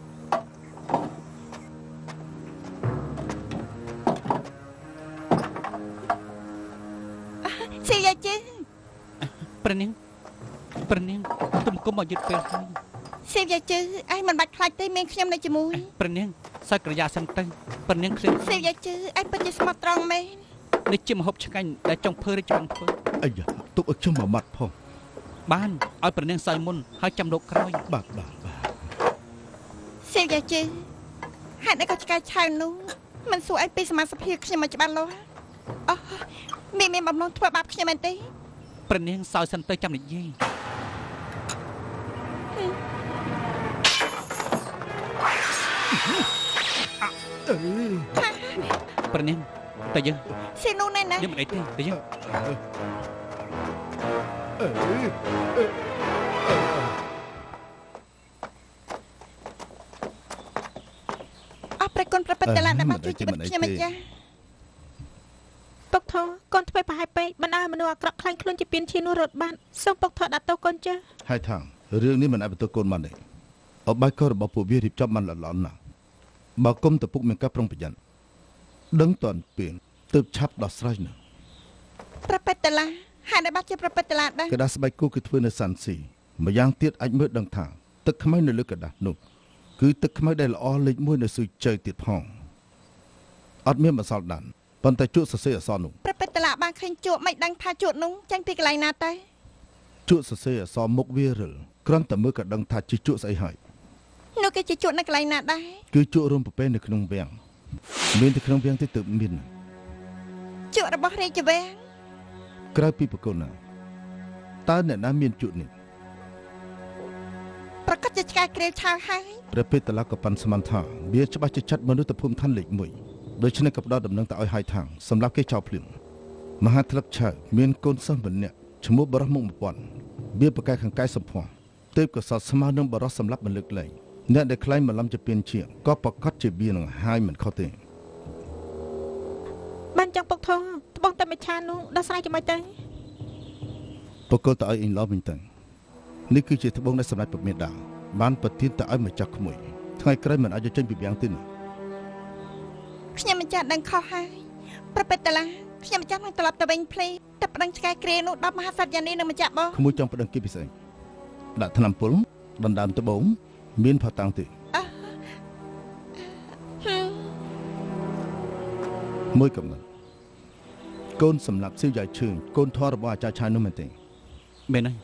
ស៊ីយ៉ាជឺព្រះនាងទុំគុំមកយឺតពេលហើយស៊ីយ៉ាជឺឯងមិនបាច់ខ្លាចទេមានខ្ញុំនៅជាមួយព្រះនាងសើក្រយ៉ាសិនទៅប៉ុណ្ណឹងឃ្លានសេវយាជឺឯងពិតជាស្មោះត្រង់មែននេះជាម្ហូបឆ្ងាញ់ដែលចង់ធ្វើឬចង់ធ្វើអាយ៉ាទុកឲ្យខ្ញុំមួយម៉ាត់ផងបានឲ្យប្រនាងសើមុនហើយចាំលោកក្រោយបាទសេវយាជឺហេតុអីក៏ឆ្កែឆៅនោះមិនសួរអីពីសមាជិកខ្ញុំមកច្បាស់លាស់អូមានបំណងធ្វើបាបខ្ញុំមែនទេប្រនាងសើសិនទៅចាំនិយាយប្រនាងតែយើងស៊ីនោះណែណាយើងមិនអីទេតែយើងអរព្រគុណប្រពន្ធតាឡាដែលបានជួយជីវិតខ្ញុំម្ចាស់ពុកធកូនធ្វើប្រហែលពេកបណ្ដាមនុស្សអាក្រក់ខ្លាញ់ខ្លួនជាពៀនឈាននោះរត់បានសូមពុកធដាក់ទោសកូនចាស់ហើយថារឿងនេះមិនអាចបន្ទោសកូនបានទេអបាយក៏របស់ពួកវារៀបចំបានល្អណាស់បើគុំតពុកមានការប្រុងប្រយ័ត្នដឹងតន់ពីទើបឆាប់ដោះស្រាយណាប្រពន្ធតាឡាហេតុអីបានជាប្រពន្ធតាឡាដែរกระดาษស្បែកគូគឺធ្វើនៅសាន់ស៊ីម្យ៉ាងទៀតអាចមើលដឹងថាទឹកខ្មៅនៅលើกระดาษនោះគឺទឹកខ្មៅដែលល្អលេខ1នៅស៊ុយជើទៀតផងអត់មានបន្សល់ដានប៉ុន្តែជក់សរសេរអក្សរនោះប្រពន្ធតាឡាបានឃើញជក់មិនដឹងថាជក់នោះចាញ់ពីកន្លែងណាទៅជក់សរសេរអក្សរមុខវារិលគ្រាន់តែមើលក៏ដឹងថាជាជក់ស្អីហើយនោះគេជាជក់នៅកន្លែងណាដែរគឺជក់រួមប្រពែនៅក្នុងវាំងមានតែក្នុងវាំងទេទើបមានជក់របស់រាជវាំងក្រៅពីប្រគុណណាតើអ្នកណាមានជក់នេះប្រកាសជាឆ្កែក្រៀលឆៅហើយព្រះពេទ្រតឡាក៏ប៉ាន់ស្មានថាវាច្បាស់ជាចាត់មនុស្សទៅភូមិឋានលេខ1ដូច្នេះក៏ផ្ដោតដំណឹងទៅឲ្យហើយថាងសម្រាប់គេចោលភ្លាមមហាថ្លឹកឆៅមានកូនសិស្សម្នាក់ឈ្មោះបរោះមុខ1000វាប្រកែកខាងកាយសម្ផស្សទើបក៏សតស្មើនឹងបរោះសម្រាប់បន្លឹកលែងអ្នកដែលខ្លែងបន្លំជាពៀនជាក៏ប្រកាសជាវានឹងហើយមិនខុសទេបានចឹងពុកធត្បូងតែមួយឆាននោះដោះស្រាយជាមួយទៅបកគលទៅឲ្យអ៊ីងឡោវិញទៅនេះគឺជាត្បូងដែលសម្ដេចព្រះមេដាបានប្រទានទៅឲ្យម្ចាស់ក្មួយថ្ងៃក្រោយមិនអាចចេញពីវាំងទេណាខ្ញុំមិនចាស់ដឹងខុសហើយប្រពន្ធតាឡាខ្ញុំមិនចាស់នឹងត្រឡប់ទៅវិញភ្លេចតែប្តឹងឆ្កែក្រៀលនោះដល់មហាសត្វយ៉ានីនឹងម្ចាស់បងក្មួយចង់ប្តឹងគេពីស្អីដាក់ថ្នាំពុលដណ្ដើមត្បូងមានផតាំងទេមួយកំណត់កូនសម្រាប់ស៊ីវយ៉ាឈឿងកូនធររបស់អាចារ្យឆៅនោះមែនទេមែនហើយ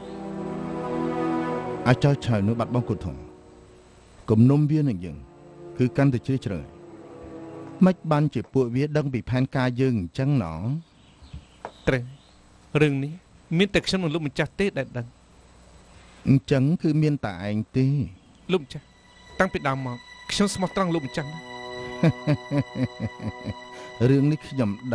អាចារ្យឆៅនោះបាត់បង់កូនធំគំនុំវានឹងយើងគឺកាន់តែជ្រាលជ្រៅមិនបានជាពួកវាដឹងពីផែនការយើងអញ្ចឹងណោះត្រូវរឿងនេះមានតែខ្ញុំនិងលោកម្ចាស់ទេដែលដឹងអញ្ចឹងគឺមានតែឯងទេលោកម្ចាស់តាំងពីដើមមកខ្ញុំស្មោះត្រង់លោកម្ចាស់ណាស់រឿងនេះខ្ញុំដឹង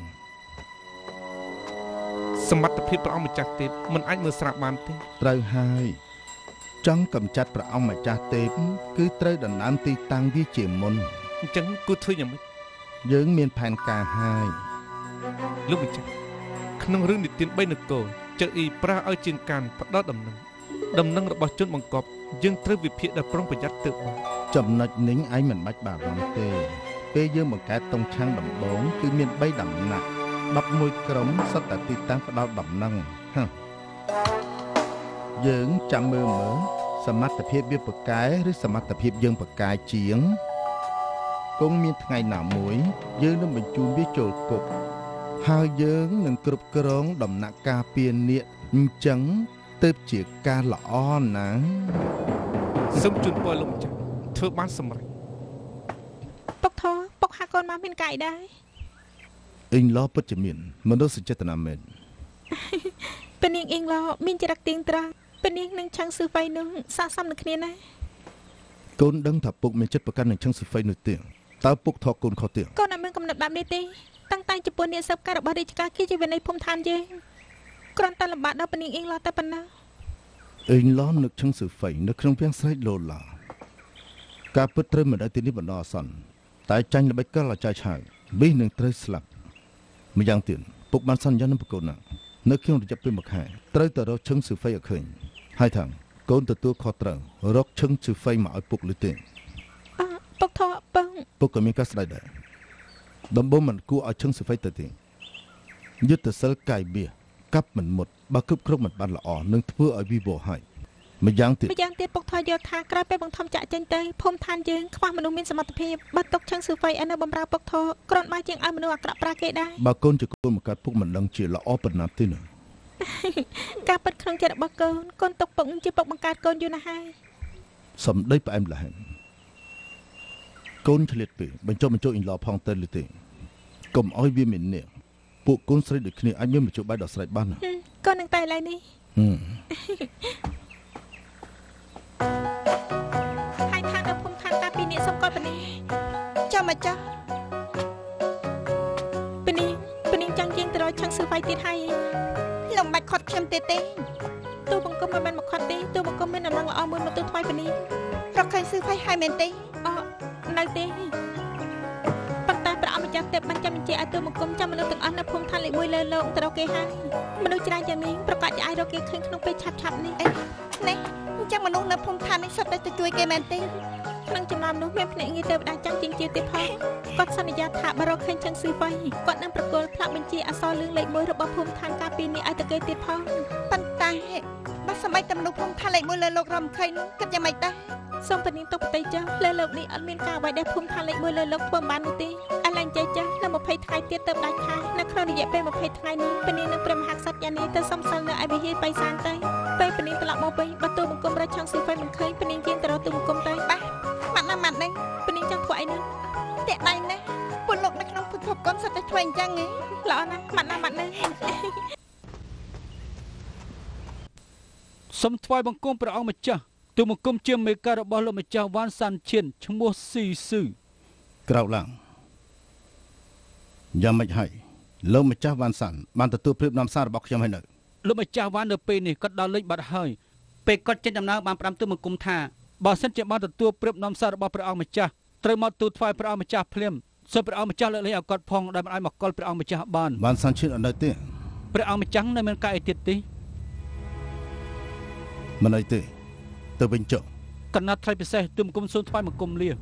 សមត្ថភាពព្រះអង្គម្ចាស់ទេពមិនអាចមើលស្រាប់បានទេត្រូវហើយចង់កំចាត់ព្រះអង្គម្ចាស់ទេពគឺត្រូវដណ្ដើមទីតាំងវាជាមុនអញ្ចឹងគួរធ្វើយ៉ាងម៉េចយើងមានផែនការហើយលោកម្ចាស់ក្នុងរឿងនិទាន3នគរចៅអ៊ីប្រាស់ឲ្យជាងកានផ្ដោតដំណឹងរបស់ជនបង្កប់យើងត្រូវវិភាគដោយប្រុងប្រយ័ត្នទើបបានចំណុចនេះឯងមិនបាច់បារម្ភទេពេលយើងបង្កើតតុងឆាំងដំបងគឺមាន3ដំណាក់11ក្រុមសុទ្ធតែទីតាំងផ្ដោតដំណឹងយើងចាំមើលសមត្ថភាពវាបកែឬសមត្ថភាពយើងបកែជាងគង់មានថ្ងៃណាមួយយើងនឹងបញ្ជូនវាចូលគុកហើយយើងនឹងគ្រប់គ្រងដំណាក់ការពារនាគអញ្ចឹងទើបជាការល្អណាស់សូមជូនពរលោកម្ចាស់ធ្វើបានសម្រេចពុកធពុកហាកូនមកមានកាយដែរអ៊ីងឡោពិតជាមានមនុស្សចេតនាមែនពេលនាងអ៊ីងឡោមានចរិតទៀងត្រង់ពេលនាងនឹងឆាំងស៊ឺហ្វៃនឹងស័ក្តិសមនឹងគ្នាណាកូនដឹងថាពុកមានចិត្តប្រកាន់នឹងឆឹងស៊ីហ្វៃនោះទេតើពុកថកកូនខុសទេកូនអត់មានកំណត់បែបនេះទេតាំងតែចំពោះនាងសឹបការរបស់រាជការគឺជាវិន័យភូមិឋានយើងគ្រាន់តែលំបាកដល់ពេលនាងអ៊ីងឡោតែប៉ុណ្ណាអ៊ីងឡោនឹកឆឹងស៊ឺហ្វៃនៅក្នុងវាំងស្រែកលោឡាការពិតត្រូវមិនឲ្យទីនេះបណ្ដោះអាសន្នតែចាញ់ល្បិចកលអាចារ្យឆៅប៊ីនឹងត្រូវស្លាប់ម្យ៉ាងទៀតពុកបានសន្យានឹងប្រកូនណានៅក្នុងរយៈពេល1ខែត្រូវទៅរកឆឹងស៊ឺហ្វៃឲ្យឃើញហើយថាកូនទទួលខុសត្រូវរកឆឹងស៊ឺហ្វៃមកឲ្យពុកឬទេពុកធពឹងពុកក៏មានការស្ដាយដែរដំបូងមិនគួរឲ្យឆឹងស៊ឺហ្វៃទៅទេយុទ្ធសិលកាយបៀកាប់មិនមុតបើគ្រប់មិនបានល្អនឹងធ្វើឲ្យវិវោហើយម្យ៉ាងទៀតពុកថយយកថាក្រោយពេលបង្ធំចាក់ចេញទៅភូមិឋានយើងខ្វះមនុស្សមានសមត្ថភាពបាត់ទុកឈឹងស៊ឺហ្វៃឲ្យនៅបំរើពុកថគ្រាន់បើជាងឲ្យមនុស្សអាក្រក់ប្រាគេដែរបើកូនជាកូនមកកាត់ពុកមិនដឹងជាល្អប៉ុណ្ណាទេណាការពិតក្នុងចិត្តរបស់កូនទុកពុកជាពុកបង្កើតកូនយូរណាស់ហើយសំដីផ្អែមល្ហែមកូនឆ្លៀតពេកបញ្ចុះបញ្ចូលអ៊ីឡផងទៅឬទេកុំឲ្យវាមានអ្នកពួកកូនស្រីដូចគ្នាអាចមានមជ្ឈបាយដល់ស្រេចបានកូននឹងតែឥឡូវនេះហើយថានៅភូមិឋានតាពីនេះសុំគាត់ប៉នីចាំមកចាស់ប៉នីចង់ជាងទៅរកឆឹងស៊ឺហ្វៃទៀតហើយលោកមិនបាច់ខត់ខ្ញុំទេទូបង្គំមិនមែនមកខត់ទេទូបង្គំមានដំណឹងល្អមួយមកទូថ្វាយប៉នីរកឃើញស៊ឺហ្វៃហើយមែនទេនៅទេប៉ុន្តែព្រះអង្គម្ចាស់ទេពបានចាំបញ្ជាឲ្យទូបង្គំចាំមនុស្សទាំងអស់នៅភូមិឋានលេខ1លើលោកទៅរកគេហើយមនុស្សច្រើនយ៉ាងនេះប្រកាសជាឲ្យរកគេឃើញក្នុងពេលឆាប់នេះនេះអញ្ចឹងមនុស្សនៅភូមិឋាននេះសុទ្ធតែទៅជួយគេមែនទេក្នុងចំណោមនោះមានភ្នាក់ងារទៅដាច់ចាំងជាងជាទៀតផងគាត់សន្យាថាបើរកឃើញឆឹងស៊ឺហ្វៃគាត់នឹងប្រគល់ផ្លាកបញ្ជាអក្សរលឿងលេខ1របស់ភូមិឋានការពីនេះឲ្យទៅគេទៀតផងប៉ុន្តែបើសម្បីតែមនុស្សភូមិឋានលេខ1លើលោករំខៃនោះគិតយ៉ាងម៉េចដែរសូមប៉នីទុកប្រតិចាលើលោកនេះអត់មានការអ្វីដែលភូមិឋានលេខ1លើលោកធ្វើបាននោះទេឥឡូវចេះចានៅ20ថ្ងៃទៀតទៅដាច់ខានៅក្នុងរយៈពេល20ថ្ងៃនេះប៉នីនឹងព្រះមហាក្សត្រយ៉ានីទៅសំសិលនៅឯវិហារបៃសានទៅពេលប៉នីត្រឡប់មកវិញបើទូបង្គំរកឆឹងស៊ឺហ្វៃមិនឃើញប៉នីយាងទៅរកទូបង្គំទៅបាទម៉ាត់ហ្នឹងប៉នីចង់ធ្វើអីហ្នឹងតាក់ដៃណាពលលោកនៅក្នុងពិភពកូនសុទ្ធតែធ្វើអញ្ចឹងហ៎ល្អណាស់ម៉ាត់ហ្នឹងសូមថ្វាយបង្គំព្រះអង្គម្ចាស់ទូបង្គំជាមេការរបស់លោកម្ចាស់វ៉ាន់សាន់ឈៀនឈ្មោះស៊ីស៊ឺក្រោកឡើងយ៉ាងម៉េចហើយលោកម្ចាស់វ៉ាន់សាន់បានទទួលព្រៀបនាំសាររបស់ខ្ញុំហើយនៅលោកម្ចាស់វ៉ាន់នៅពេលនេះគាត់ដល់លេខបាត់ហើយពេលគាត់ចេញដំណើរបាន5ទូបង្គំថាបើសិនជាបានទទួលព្រៀបនាំសាររបស់ព្រះអង្គម្ចាស់ត្រូវមកទូលថ្វាយព្រះអង្គម្ចាស់ភ្លាមសូមព្រះអង្គម្ចាស់លើកលែងឲ្យគាត់ផងដែលមិនអាចមកកល់ព្រះអង្គម្ចាស់បានវ៉ាន់សាន់ឈៀនអត់នៅទេព្រះអង្គម្ចាស់នៅមានការអីទៀតទេមិនអីទេទៅវិញចុះកណាត់ថ្លៃពិសេសទូបង្គំសូមថ្វាយបង្គំលា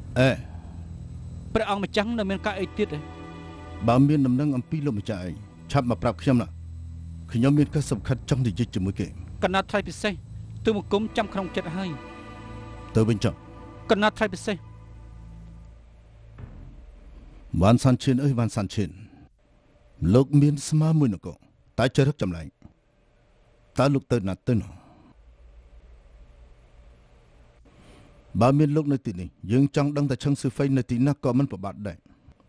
ព្រះអង្គម្ចាស់នៅមានការអីទៀតទេបើមានដំណឹងអំពីលោកម្ចាស់ឯងឆាប់មកប្រាប់ខ្ញុំណាខ្ញុំមានការសំខាន់ចង់និយាយជាមួយគេកណាត់ថ្លៃពិសេសទូបង្គំចាំក្នុងចិត្តហើយទៅវិញចុះកណាត់ថ្លៃពិសេសវ៉ាន់សាន់ឈិនអើយវ៉ាន់សាន់ឈិនលោកមានស្មារមួយនគរតែចរិតចម្លែកតើលោកទៅណាទៅនោះបើមានលោកនៅទីនេះយើងចង់ដឹងតែឆឹងស៊ឺហ្វៃនៅទីណាក៏មិនប្របាត់ដែរ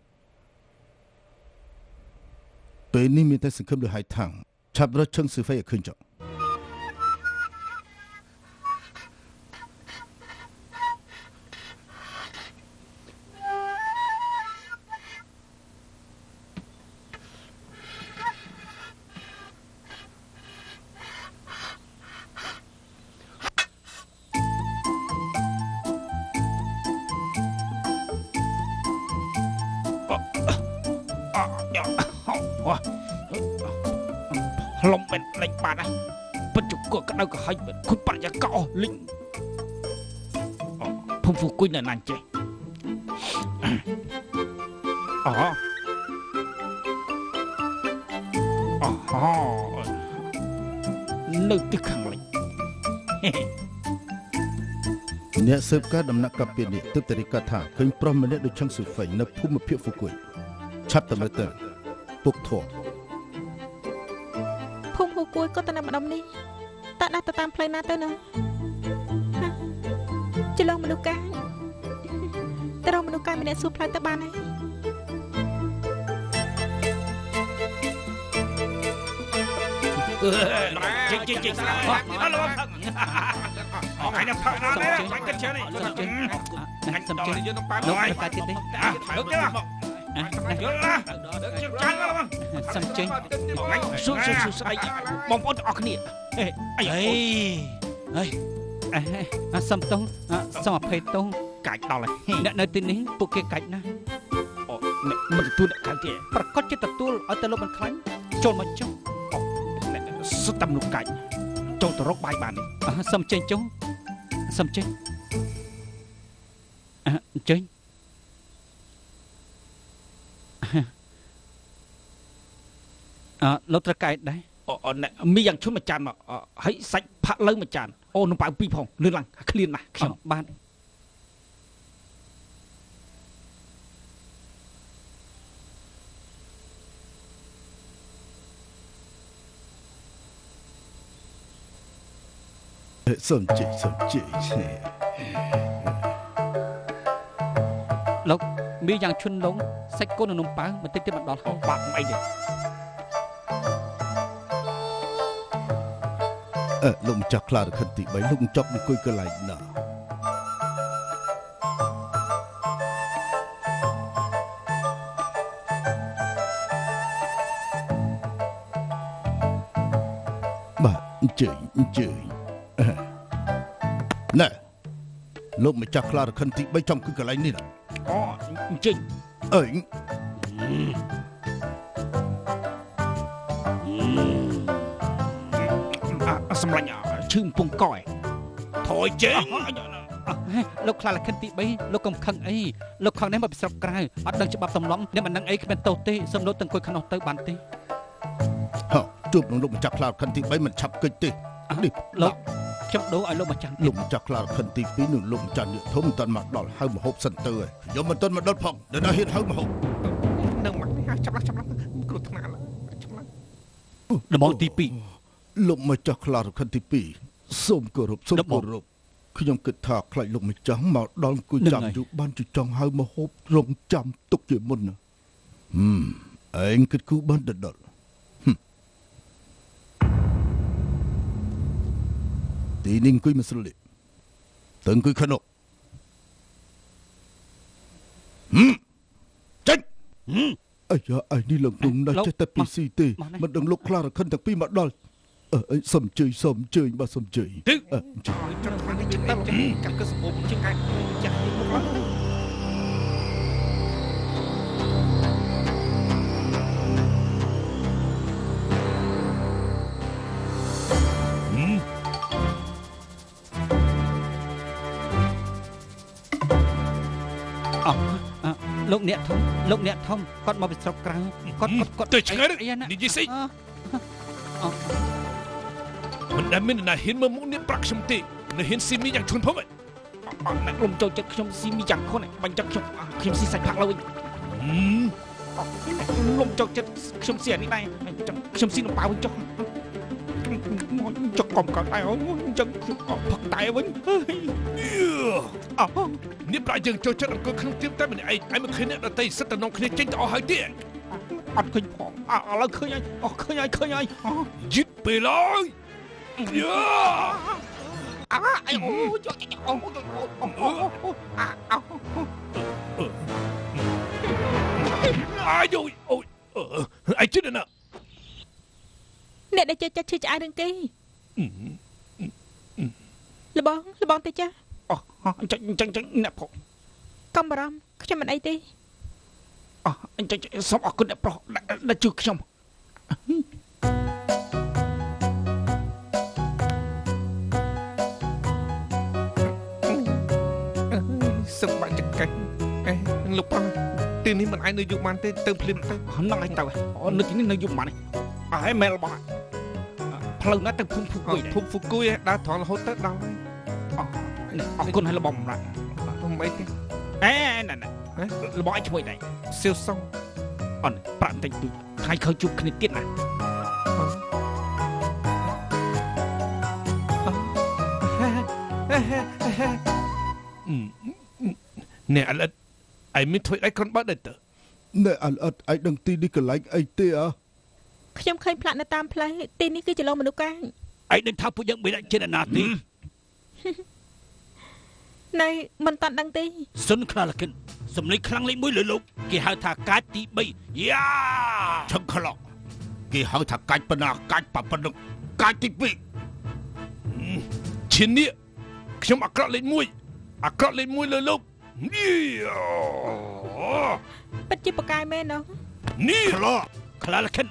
ពេលនេះមានតែសង្ឃឹមលើហៃថាំងឆាប់រកឆឹងស៊ឺហ្វៃឲ្យឃើញចុះលំមិនលេចបាត់ណាពិតជគក់ក្តៅក្រហិចខុញបរិយាកោលិញភូមិហ្វូគុយនៅណាចេះនៅទីខាងលិចអ្នកស៊ើបការដំណាក់កាពីនេះទើបតែរាយការណ៍ថាឃើញប្រុសម្នាក់ដូចឆឹងស៊ឺហ្វៃនៅភូមិភាគហ្វូគុយឆាប់ទៅមើលទៅពុកធေါ်ភូមិហ្វូគុយក៏ទៅនៅម្ដុំនេះតើដាក់ទៅតាមផ្លូវណាទៅណាចលងមនុស្សកាយទៅរកមនុស្សកាយម្នាក់សួរផ្លូវទៅបានហើយចេញស្លាប់អត់លោកអញនៅផឹកណានេះបាញ់គិតច្រើននេះអញដល់យើងទៅប៉ាត់ហើយតែទៀតទេលោកទេយល់ណាជិះចាញ់មកសំចេញសួស្ដីបងប្អូនទាំងអស់គ្នាអីសំតុងសំអភ័យតុងកាច់ដល់ហើយអ្នកនៅទីនេះពួកគេកាច់ណាមិនទទួលអ្នកកាច់ទេប្រកាសជាទទួលឲ្យទៅលោកមិនខ្លាញ់ចូលមកចុះសុទ្ធតែមនុស្សកាច់ចូលទៅរកបាយបានទេសំចេញចុះសំចេញចេញលោកត្រូវកែដែរមីយ៉ាងឈុំមួយចានមកហើយសាច់ផាក់លើមួយចានអូនំប៉ៅពីរផងលឿនឡើងឃ្លានណាស់ខ្ញុំបានសំជិះលោកមីយ៉ាងឈុនឡុងសាច់គោននំប៉ៅបន្តិចទៀតមកដល់ហើយបាក់អីទេលោកម្ចាស់ខ្លារខិនទី3លោកម្ចាស់អង្គុយកន្លែងណាបាទអញ្ជើញណែលោកម្ចាស់ខ្លារខិនទី3ចំគឺកន្លែងនេះណាអូអញ្ជើញអើយសម្លាញ់ឈឺពងកយថយចេញលោកខ្លារខិនទី3លោកកុំខឹងអីលោកខឹងនេះមកពីស្រុកក្រៅអត់ដឹងច្បាប់ទម្លាប់អ្នកមិនដឹងអីគ្មានទោសទេសំណួរទាំងអង្គុយខាងនោះទៅបានទេជួបនឹងលោកម្ចាស់ខ្លារខិនទី3មិនឆាប់កិច្ចទេនេះលោកខ្ញុំដូរឲ្យលោកម្ចាស់លោកម្ចាស់ខ្លារខិនទី2នឹងលោកម្ចាស់នេះធំមិនតាន់មកដល់ហៅមហូបសិនទៅខ្ញុំមិនតាន់មកដល់ផងដល់ហ៊ានហៅមហូបនឹងមកនេះចាប់ឡើងគ្រោះថ្នាក់ចាប់ឡើងដំបងទី 2លោកម្ចាស់ខ្លារខិនទី2សូមគោរពខ្ញុំគិតថាខ្លាចលោកម្ចាស់មកដល់អង្គុយចាំយូរបានជចង់ហៅមហូបរងចាំទុកជាមុនឯងគិតគូបានដល់ទីនេះអង្គុយមិនស្រួលទេទៅអង្គុយខាងនោះចេញអាយ៉ាឯនេះលោកนุ่งណាស់ចេះតែពីស៊ីទេមិនដឹងលោកខ្លារខិនទាំងពីរមកដល់សុំជើញបាទសុំជើញទៅចាំខាងនេះទៅកាត់កសម្បូរជាងកាយចាស់នេះមកឡើងលោកអ្នកធំគាត់មកពីស្រុកក្រៅគាត់ទៅឆ្ងាយនិយាយស្អីមិនដែលមានអ្នកហ៊ានមើលមុខនេះប្រាក់ខ្ញុំទេនៅហ៊ានស៊ីមីយ៉ាងឈុនផងអ្នកលំចូលចិត្តខ្ញុំស៊ីមីយ៉ាងខុសបាញ់ចាប់ខ្ញុំស៊ីសាច់ផាក់លើវិញលំចូលចិត្តខ្ញុំស៊ីអានេះដែរខ្ញុំស៊ីនំប៉ៅវិញចុះចុះកុំកោតដែរអូអញ្ចឹងផឹកតែវិញនេះប្រាក់យើងចូលចិត្តអង្គុយក្នុងទៀមតែម្នាក់ឯងមិនឃើញអ្នកដទៃសិតតែនងគ្នាចេញទៅអស់ហើយទេអត់ឃើញផងឥឡូវឃើញហើយយឺតពេលហើយអាយអូអាយអូអាយជិតណាអ្នកដែលចេះឈឺឆ្អែតនឹងគេលបងទៅចាចឹងអ្នកប្រុសកុំបារម្ភខ្ញុំមិនអីទេចឹងសូមអរគុណអ្នកប្រុសដែលជួយខ្ញុំសឹកបាក់ចង្កេះលោកប្រុសទីនេះមិនអាចនៅយប់បានទេទៅភ្លាមទៅហ្នឹងឯងទៅនៅទីនេះនៅយប់បានទេហើយមែលបងផ្លូវណាទៅភូមិហ្វូគុយដើរត្រង់រហូតទៅដល់ហើយអរគុណឲ្យលបងម្ល៉េះមិនអីទេណែលបងឲ្យឈ្មោះដែរសៀវសុងអនប្រាក់បន្តិចទូចថ្ងៃខើជួបគ្នាទៀតណាអ្នកអលិតឯមានធ្វើអីគ្រាន់បើដែរទៅអ្នកអលិតឯដឹងទីនេះកន្លែងអីទេខ្ញុំឃើញផ្លាកនៅតាមផ្លូវទីនេះគឺជាឡងមនុស្សកាងឯនឹងថាពួកយើងមិនចេះណាទេនៅមិនតាន់ដឹងទេសុនខ្លាលកិនសំលេងខ្លាំងលេខ1លើលោកគេហៅថាកាច់ទី3យ៉ាឆឹងខ្លោគេហៅថាកាច់ប៉ុណ្ណាកាច់ប៉ប៉ុណ្ណឹងកាច់ទី2 ឈិននេះខ្ញុំអាក្រក់លេខ1អាក្រក់លេខ1លើលោកពិតជាប្រកែមែនណានេះខ្លាលកិន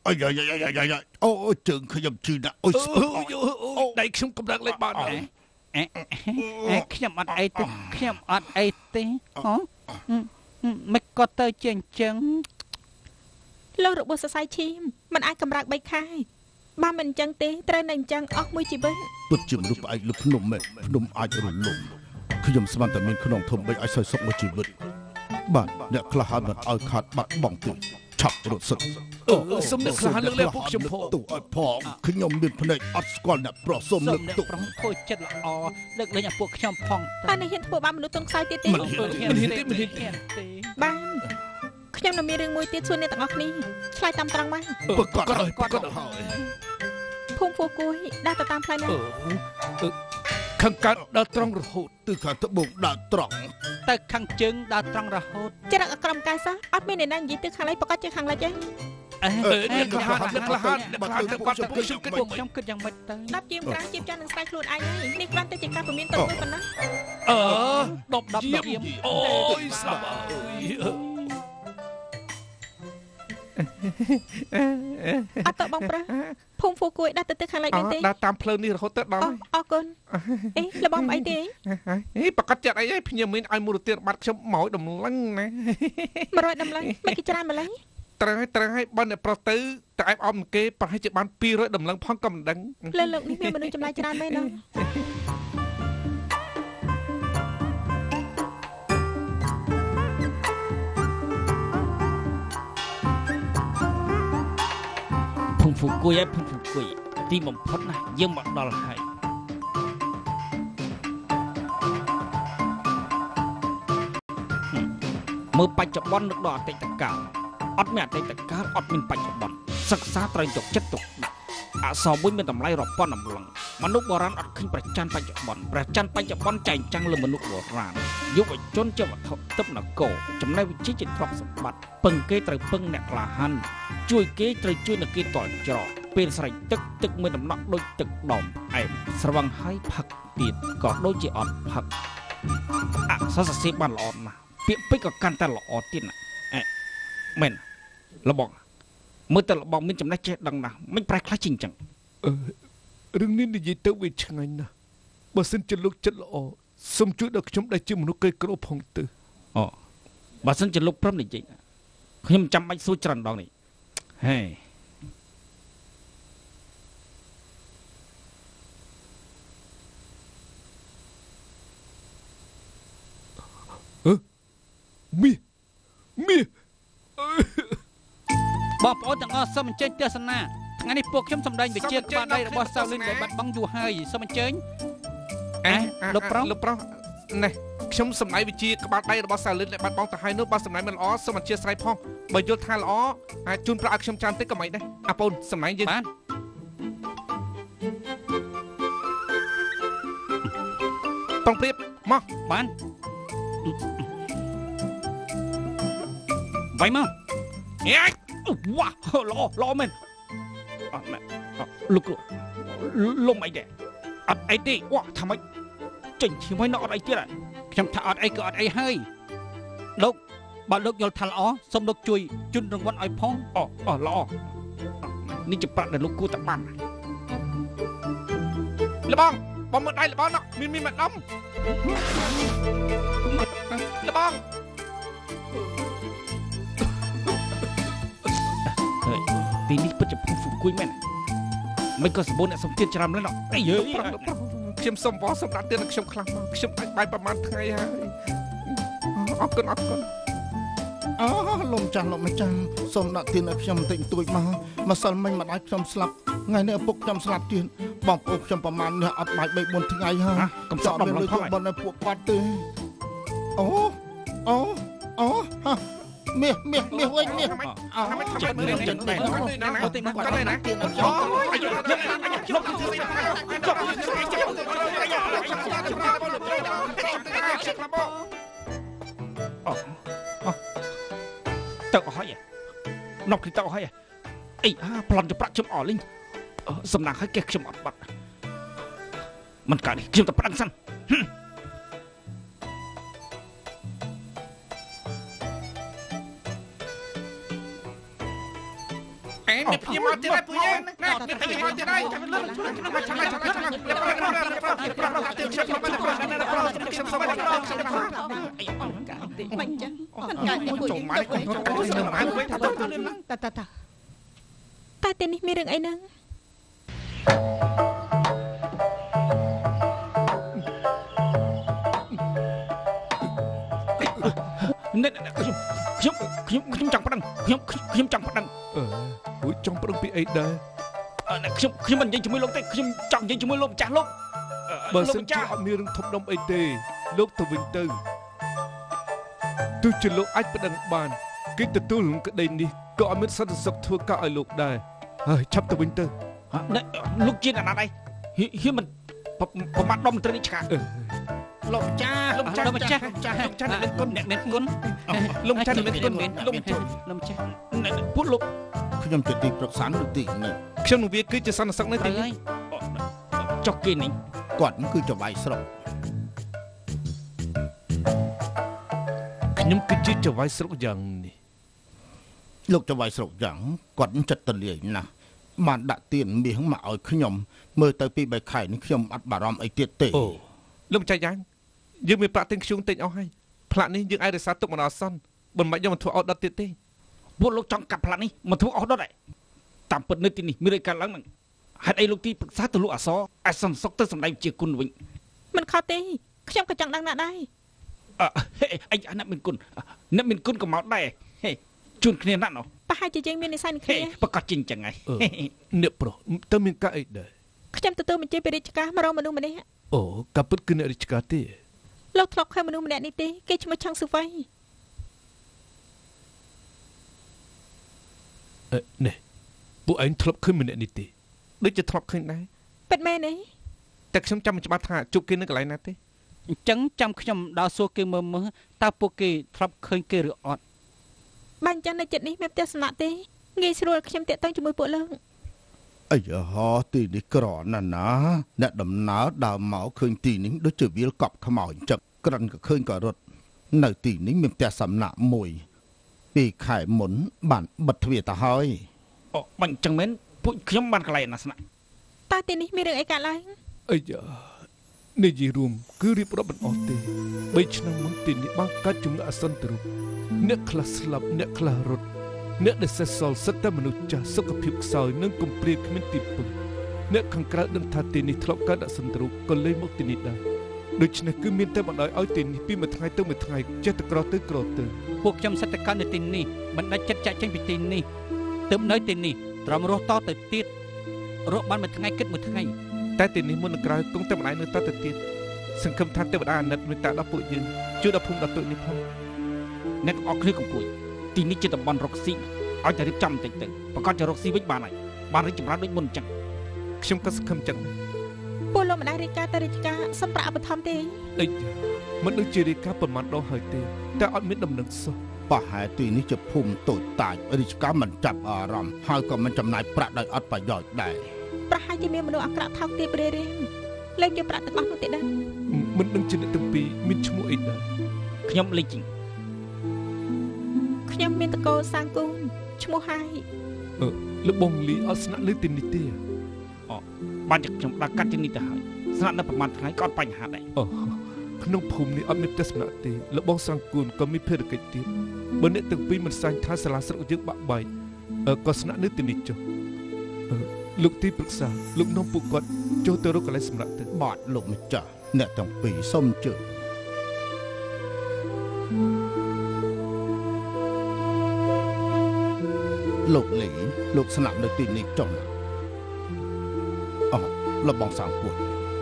អាយអូជើងខ្ញុំជឿណាស់អូដៃខ្ញុំកំដៅលេខបានខ្ញុំអត់អីទេខ្ញុំអត់អីទេហ៎មិនក៏ទៅជាអញ្ចឹងលោករបួសសរសៃឈាមមិនអាចកម្រើក3ខែបើមិនអញ្ចឹងទេត្រូវនៅអញ្ចឹងអស់មួយជីវិតពិតជាមនុស្សផ្អែកលើភ្នំមែនភ្នំអាចរលំខ្ញុំស្មានតែមានក្នុងធំបីឲ្យសោយសុខមួយជីវិតបាទអ្នកខ្លះហើយមិនឲ្យខាត់បាត់បង់ទេឆាប់រត់សិនសុំអ្នកខ្លះលើកលែងពួកខ្ញុំផងទូឲ្យផងខ្ញុំមានភ្នែកអត់ស្គាល់អ្នកប្រុសសុំលើកទូប្រុសធ្វើចិត្តល្អលើកលែងឲ្យពួកខ្ញុំផងតែនេះហ៊ានធ្វើបាបមនុស្សទង់ខ្សោយទៀតទេមិនហ៊ានទេបានខ្ញុំនៅមានរឿងមួយទៀតសួរអ្នកទាំងអស់គ្នាឆ្លើយតាមត្រង់មកគាត់ហើយភូមិហ្វូគួយដើរទៅតាមផ្លូវណាខាងកើតដើរត្រង់រហូតទិសខាងត្បូងដើរត្រង់ទៅខាងជើងដើរត្រង់រហូតចរិតអក្រមកាយសោះអត់មានអ្នកណានិយាយទៅខាងឡៃប្រកាសជាខាងលិចទេអ្នកខ្លះទៅគាត់ទៅពួកខ្ញុំគិតយ៉ាងម៉េចទៅ 10ជាមក្រាជាចាស់នឹងស្រ័យខ្លួនឯងហើយនេះគ្រាន់តែជាការពមៀនទៅប៉ុណ្ណា 10ជាមអូយស្លាប់អត់តបងប្រុសភូមិហ្វូគួយដើរទៅខាងលិចនេះទេដើរតាមផ្លូវនេះរហូតទៅដល់អរគុណអេលបងអីទេប្រកាសចិត្តអីហើយខ្ញុំមានឲ្យមូលទានបាត់ខ្ញុំមកដំឡឹងណា 100ដំឡឹងមិនគេច្រើនម្ល៉េះត្រូវឲ្យបានតែប្រុសទៅតែឯបអមគេប្រហែលជាបាន200ដំឡឹងផងក៏មិនដឹងលើលោកនេះមានមនុស្សចម្លែកច្រើនមែនណាភូមិហ្វូគួយភូមិហ្វូគួយទីបំផុតណាយើងមកដល់ហើយមើលបច្ចុប្បន្ននឹកដល់អតីតកាលអត់មានអតីតកាលអត់មានបច្ចុប្បន្នសិក្សាត្រូវយកចិត្តទុកដាក់អក្សរមួយមានតម្លៃរាប់ពាន់ដំឡឹងមនុស្សបុរាណអត់ឃើញព្រះច័ន្ទបច្ចុប្បន្នព្រះច័ន្ទបច្ចុប្បន្នចែងចាំងលើមនុស្សបុរាណយុវជនជាវត្ថុទិព្វនគរចំណេះវិជ្ជាជាទ្រព្យសម្បត្តិពឹងគេត្រូវពឹងអ្នកក្លាហានជួយគេត្រូវជួយអ្នកគេតល់ច្រកពេលស្រេចទឹកមានដំណក់ដូចទឹកដុំអែមស្រវឹងហើយផឹកទៀតក៏ដូចជាអត់ផឹកអក្សរសរសេរបានល្អណាស់ពាក្យពេចន៍ក៏កាន់តែល្អទៀតណាមែនលបងមើលទៅលបងមានចំណេះចេះដឹងណាស់មិនប្រែខ្លះជាងចឹងរឿងនេះនិយាយទៅវាឆ្ងាញ់ណាស់បើសិនជាលោកចិត្តល្អសូមជួយដល់ខ្ញុំដែលជាមនុស្សក្រីក្រផងទៅអូបើសិនជាលោកព្រមនិយាយខ្ញុំចាំបាច់សួរច្រើនដងនេះហេមីបងប្អូនទាំងអស់សូមអញ្ជើញទស្សនាថ្ងៃនេះពួកខ្ញុំសម្ដែងវិជាក្បាលដៃរបស់សាវលីនដែលបាត់បង់យូរហើយសូមអញ្ជើញលោកប្រុសនេះខ្ញុំសម្ដែងវិជាក្បាលដៃរបស់សាវលីនដែលបាត់បង់ទៅហើយនោះបើសម្ដែងមិនល្អសូមអធិស្ឋានផងបើយល់ថាល្អអាចជូនប្រាក់ឲ្យខ្ញុំច្រើនតិចក៏មិនដែរអាពូនសម្ដែងយើងបានប្រុងព្រៀបមកបានវ៉ៃមកវ៉ាល្អមែនអត់លោកអីដែរអត់អីទេវ៉ាថាម៉េចចេញឈ្មោះនៅអត់អីទៀតខ្ញុំថាអត់អីក៏អត់អីហើយលោកបើលោកយល់ថាល្អសូមលោកជួយជូនរង្វាន់ឲ្យផងល្អនេះជាប្រាក់ដែលលោកគួរតែបានលបងមើលដៃលបងមានម្ដុំលបងទីនេះពិតជាភូមិហ្វូគួយមែនមិនក៏សម្បូរអ្នកសំទានច្រើនម្ល៉េះអីយើខ្ញុំសុំវ៉ាសម្រាប់ទៀតនឹងខ្ញុំខ្លះមកខ្ញុំអាចបាយប្រហែលថ្ងៃហើយអរគុណលោកម្ចាស់សូមដាក់ទានឲ្យខ្ញុំបន្តិចបន្តួចមកម្សិលមិញម្ដាយខ្ញុំស្លាប់ថ្ងៃនេះឪពុកខ្ញុំស្លាប់ទៀតបងប្អូនខ្ញុំប្រហែលនេះអត់បាយ3 4ថ្ងៃហើយកុំសក់ដំឡឹងផងបងឲ្យពួកគាត់ទេអូមាសវិញមាសចិត្តនេះចិត្តដែរមកទីមកគាត់ណាទៅអស់ហើយនប់គ្រីទៅអស់ហើយអីប្លន់ទៅប្រាក់ខ្ញុំអស់លេងសំណាងឲ្យគេខ្ញុំអត់បាត់មិនកើតនេះខ្ញុំទៅប្រឹងសិននេះភ្ញាក់មកទៀតហើយពួកយើងណានេះភ្ញាក់មកទៀតហើយចាំលឿនមិនចឹងមិនកាច់មួយចុះមកតែទីនេះមានរឿងអីហ្នឹងខ្ញុំចង់ប្តឹងខ្ញុំចង់ប្តឹងអូយចង់ប្តឹងពីអីដែរខ្ញុំមិននិយាយជាមួយលោកទេខ្ញុំចង់និយាយជាមួយលោកម្ចាស់លោកបើសិនជាអត់មានរឿងធំដុំអីទេលោកទៅវិញទៅទោះជាលោកអាចប្តឹងបានគេទទួលរឿងក្តីនេះក៏អត់មានសន្តិសុខធ្វើការឲ្យលោកដែរហើយឆាប់ទៅវិញទៅលោកជាអ្នកណាដែរហ៊ានមិនប្រមាថដល់មន្ត្រីនេះឆ្កាលោកម្ចាស់អ្នកមានគុណលោកម្ចាស់អ្នកមានគុណលោកម្ចាស់ពួកលោកខ្ញុំជាទីប្រឹក្សាឬទីនេះខ្ញុំនឹងវាគឺជាសន្តិសុខនៅទីនេះចុះគេនេះគាត់គឺជាវាយស្រុកខ្ញុំគឺជាចវាយស្រុកយ៉ាងនេះលោកចវាយស្រុកយ៉ាងគាត់ចិត្តទលាយណាស់បានដាក់ទៀនមាសមកឲ្យខ្ញុំមើលទៅពី3ខែនេះខ្ញុំអត់បារម្ភអីទៀតទេអូលោកម្ចាស់យ៉ាងយើងមានប្រាក់ទិញខ្ជុងទិញអស់ហើយផ្លាកនេះយើងអាចរក្សាទុកមិនអស់សោះមិនបាច់យកមកធ្វើអត់ដុតទៀតទេពួកលោកចង់កាត់ផ្លាកនេះមកធ្វើអស់ដុតឯងតាមពិតនៅទីនេះមានអីកើតឡើងហ្នឹងហេតុអីលោកទីប្រឹក្សាទៅលោកអសរអាចសំសុកទៅសម្ដែងជាគុណវិញមិនខុសទេខ្ញុំក៏ចង់ដឹងណាស់ដែរអីអ្នកមានគុណក៏មកដែរជួនគ្នាណាស់ណោះប្រហែលជាយើងមាននិស្ស័យនឹងគ្នាប្រកាសជាអញ្ចឹងហើយអ្នកប្រុសទៅមានការអីដែរខ្ញុំទទួលបញ្ជាពីរាជការមករកមនុស្សម្នាក់អូកាពិតគឺអ្នករាជការទេលោកធ្លាប់ឃើញមនុស្សម្នាក់នេះទេគេឈ្មោះឆាំងស៊ូហ្វៃនេះពួកឯងធ្លាប់ឃើញម្នាក់នេះទេដូចជាធ្លាប់ឃើញដែរពិតមែនទេតែខ្ញុំចាំមិនច្បាស់ថាជួបគេនៅកន្លែងណាទេអញ្ចឹងចាំខ្ញុំដើរសួរគេមើលតើពួកគេធ្លាប់ឃើញគេឬអត់បើអញ្ចឹងនៅចិត្តនេះមានផ្ទះសំណាក់ទេងាយស្រួលខ្ញុំតាក់ទងជាមួយពួកលោកអាយ៉ាហោទីនេះក្រណាស់ណាអ្នកដំណើរដើរមកឃើញទីនេះដូចជាវាលកប់ខ្មោចចឹកក្រិនក៏ឃើញក៏រត់នៅទីនេះមានផ្ទះសំណាក់មួយ2ខែមុនបានបិទទ្វារទៅហើយអូមិនអញ្ចឹងមែនពួកខ្ញុំបានកន្លែងណាស្នាក់តើទីនេះមានរឿងអីកើតឡើងអាយ៉ានិយាយរួមគឺរៀបរាប់មិនអស់ទេ3ឆ្នាំមុនទីនេះបានកើតជំងឺអាសន្នទៅអ្នកខ្លះស្លាប់អ្នកខ្លះរត់អ្នកដែលសេះសល់សិតតែមនុស្សចាស់សុខភាពខ្សោយនិងគំព្រាគ្មានទីពឹងអ្នកខាងក្រៅដឹងថាទីនេះធ្លាប់កើតអសន្នរូបក៏លេងមកទីនេះដែរដូច្នេះគឺមានតែបណ្ដោយឲ្យទីនេះពីមួយថ្ងៃទៅមួយថ្ងៃចេះតែក្រទៅពួកខ្ញុំសិតតែកើតនៅទីនេះមិនដាច់ចិត្តចាក់ចេញពីទីនេះទើបនៅទីនេះត្រឹមរស់តទៅទៀតរស់បានមួយថ្ងៃគិតមួយថ្ងៃតែទីនេះមុននឹងក្រោយគង់តែម្ដាយនៅតទៅទៀតសង្ឃឹមថាទេវតាអាណិតមេត្តាដល់ពួកយើងជួយដល់ភូមិដល់ទុយនេះផងអ្នកអរគ្នាកំពួយទីនេះជាតំបន់រកស៊ីឲ្យតែរៀបចំបន្តិចទៅប្រកាសជារកស៊ីវិញបានហើយបានរីកចម្រើនដូចមុនអញ្ចឹងខ្ញុំក៏សង្ឃឹមអញ្ចឹងពួកលោកមិនដែររាជការទៅរាជការសំប្រាក់ឧបត្ថម្ភទេអីមិនដូចជារាជការប៉ុន្មានដងហើយទេតែអត់មានដំណឹងសោះប្រហែលទីនេះជាភូមិតូចតាចរាជការមិនចាប់អារម្មណ៍ហើយក៏មិនចំណាយប្រាក់ដោយអត់ប្រយោជន៍ដែរប្រហែលជាមានមនុស្សអាក្រក់ថោកទាបរារាំងលេងយកប្រាក់ទាំងអស់នោះទេដែរមិនដឹងជាអ្នកទាំងពីរមានឈ្មោះអីដែរខ្ញុំលេងជីងខ្ញុំមានតកូលសាងគូនឈ្មោះហើយលបងលីអត់ស្នាក់នៅទីនេះទេអូបានជាខ្ញុំដាក់កាត់ទីនេះទៅហើយស្នាក់នៅប្រហែលថ្ងៃក៏អត់បញ្ហាដែរអូក្នុងភូមិនេះអត់មានផ្ទះសំណាក់ទេលបងសាងគូនក៏មានភារកិច្ចទៀតបើអ្នកទាំងពីរមិនសាញ់ថាសាលាស្រុកយើងបាក់បែកក៏ស្នាក់នៅទីនេះចុះលោកទីប្រឹក្សាលោកនាំពួកគាត់ចូលទៅរកកន្លែងសម្រាប់ទៅបាទលោកម្ចាស់អ្នកទាំងពីរសូមជើញលោកលីលោកស្នាក់នៅទីនេះចុះអូលោកបងសាងគួត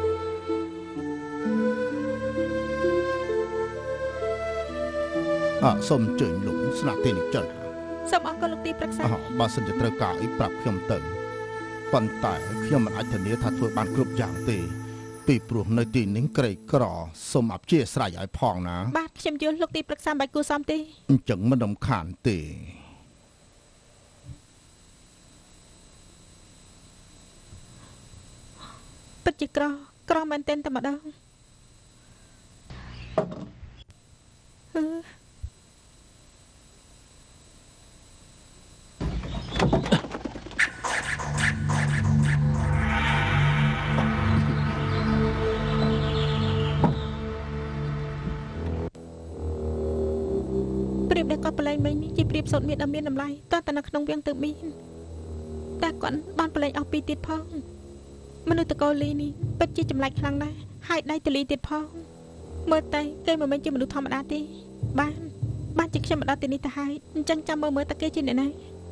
សូមជើញលោកស្នាក់ទីនេះចុះសូមអរគុណលោកទីប្រឹក្សាបើសិនជាត្រូវការអីប្រាប់ខ្ញុំទៅប៉ុន្តែខ្ញុំមិនអាចធានាថាធ្វើបានគ្រប់យ៉ាងទេពីព្រោះនៅទីនេះក្រីក្រសូមអព្យាស្រ័យឲ្យផងណាបាទខ្ញុំយល់លោកទីប្រឹក្សាមិនគួរសមទេអញ្ចឹងមិនរំខានទេពិតជាក្រមែនទែនតែម្ដងព្រៀបដែលគាត់ប្រឡែងមិញនេះជាព្រៀបសូត្រមានដ៏មានតម្លៃតើតើនៅក្នុងវាំងទៅមានតែគាត់បានប្រឡែងអស់ពីទៀតផងមនុស្សតកូលីនេះពិតជាចម្លែកខ្លាំងណាស់ហើយដៃតលីទៀតផងមើលតែគេមិនមែនជាមនុស្សធម្មតាទេបានជាខ្ញុំមកដល់ទីនេះទៅហើយអញ្ចឹងចាំមើលតើគេជាអ្នកណា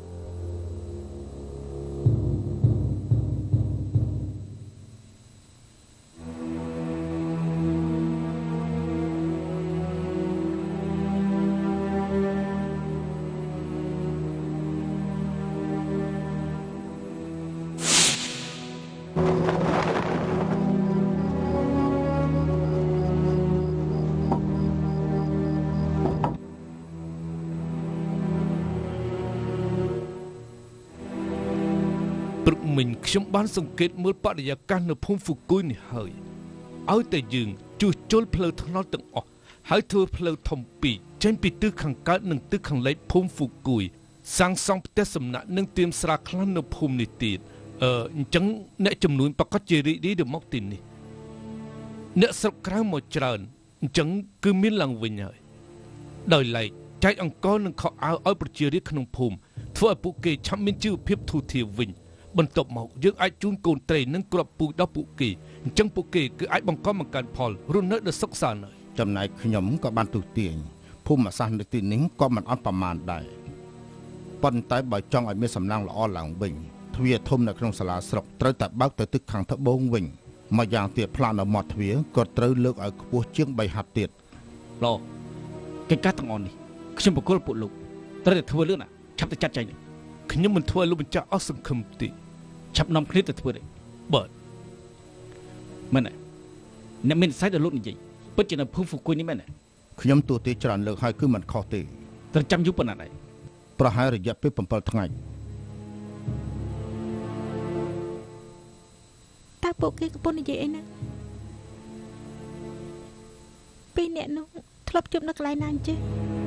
ខ្ញុំបានសង្កេតមើលបរិយាកាសនៅភូមិហ្វូគុយនេះហើយឲ្យតែយើងជួសជុលផ្លូវថ្នល់ទាំងអស់ហើយធ្វើផ្លូវធំពីរចេញពីទិសខាងកើតនិងទិសខាងលិចភូមិហ្វូគុយសាងសង់ផ្ទះសំណាក់និងទៀមស្រាខ្លះនៅភូមិនេះទៀតអញ្ចឹងអ្នកចំនួនប្រកាសជារីករាយទៅមកទីនេះអ្នកស្រុកក្រៅមកច្រើនអញ្ចឹងគឺមានឡើងវិញហើយដោយឡែកចែកអង្គនិងខោអាវឲ្យប្រជារាស្ត្រក្នុងភូមិធ្វើឲ្យពួកគេឆាប់មានជីវភាពធូរធារវិញបន្ទាប់មកយើងអាចជូនកូនត្រីនិងគ្រាប់ពូជដល់ពួកគេអញ្ចឹងពួកគេគឺអាចបង្កបង្កើនផលរស់នៅដោយសុខសាន្តហើយចំណែកខ្ញុំក៏បានទូទាញភូមិសាស្ត្រនៅទីនេះក៏មិនអត់ប្រមាណដែរប៉ុន្តែបើចង់ឲ្យមានសំណាងល្អឡើងវិញទ្វារធំនៅក្នុងសាលាស្រុកត្រូវតែបើកទៅទិសខាងត្បូងវិញម្យ៉ាងទៀតផ្លាកនៅមាត់ទ្វារក៏ត្រូវលើកឲ្យខ្ពស់ជាង3ហត្ថទៀតឡកិច្ចការទាំងអស់នេះខ្ញុំបកគលពួកលោកត្រូវតែធ្វើលឿនឆាប់ទៅចាត់ចែងខ្ញុំមិនធ្វើឲ្យលោកម្ចាស់អស់សង្ឃឹមទេឆាប់នាំគ្នាទៅធ្វើទេបាទមែនទេអ្នកមានស័យដល់លោកនិយាយពិតជានៅភូមិហ្វូគុយនេះមែនទេខ្ញុំទូទាច្រើនលើកហើយគឺមិនខុសទេត្រូវចាំយូរប៉ុណ្ណាដែរប្រហែលរយៈពេល7ថ្ងៃតើពួកគេកំពុងនិយាយអីណាពីអ្នកនោះធ្លាប់ជួបនៅកន្លែងណាអញ្ចឹង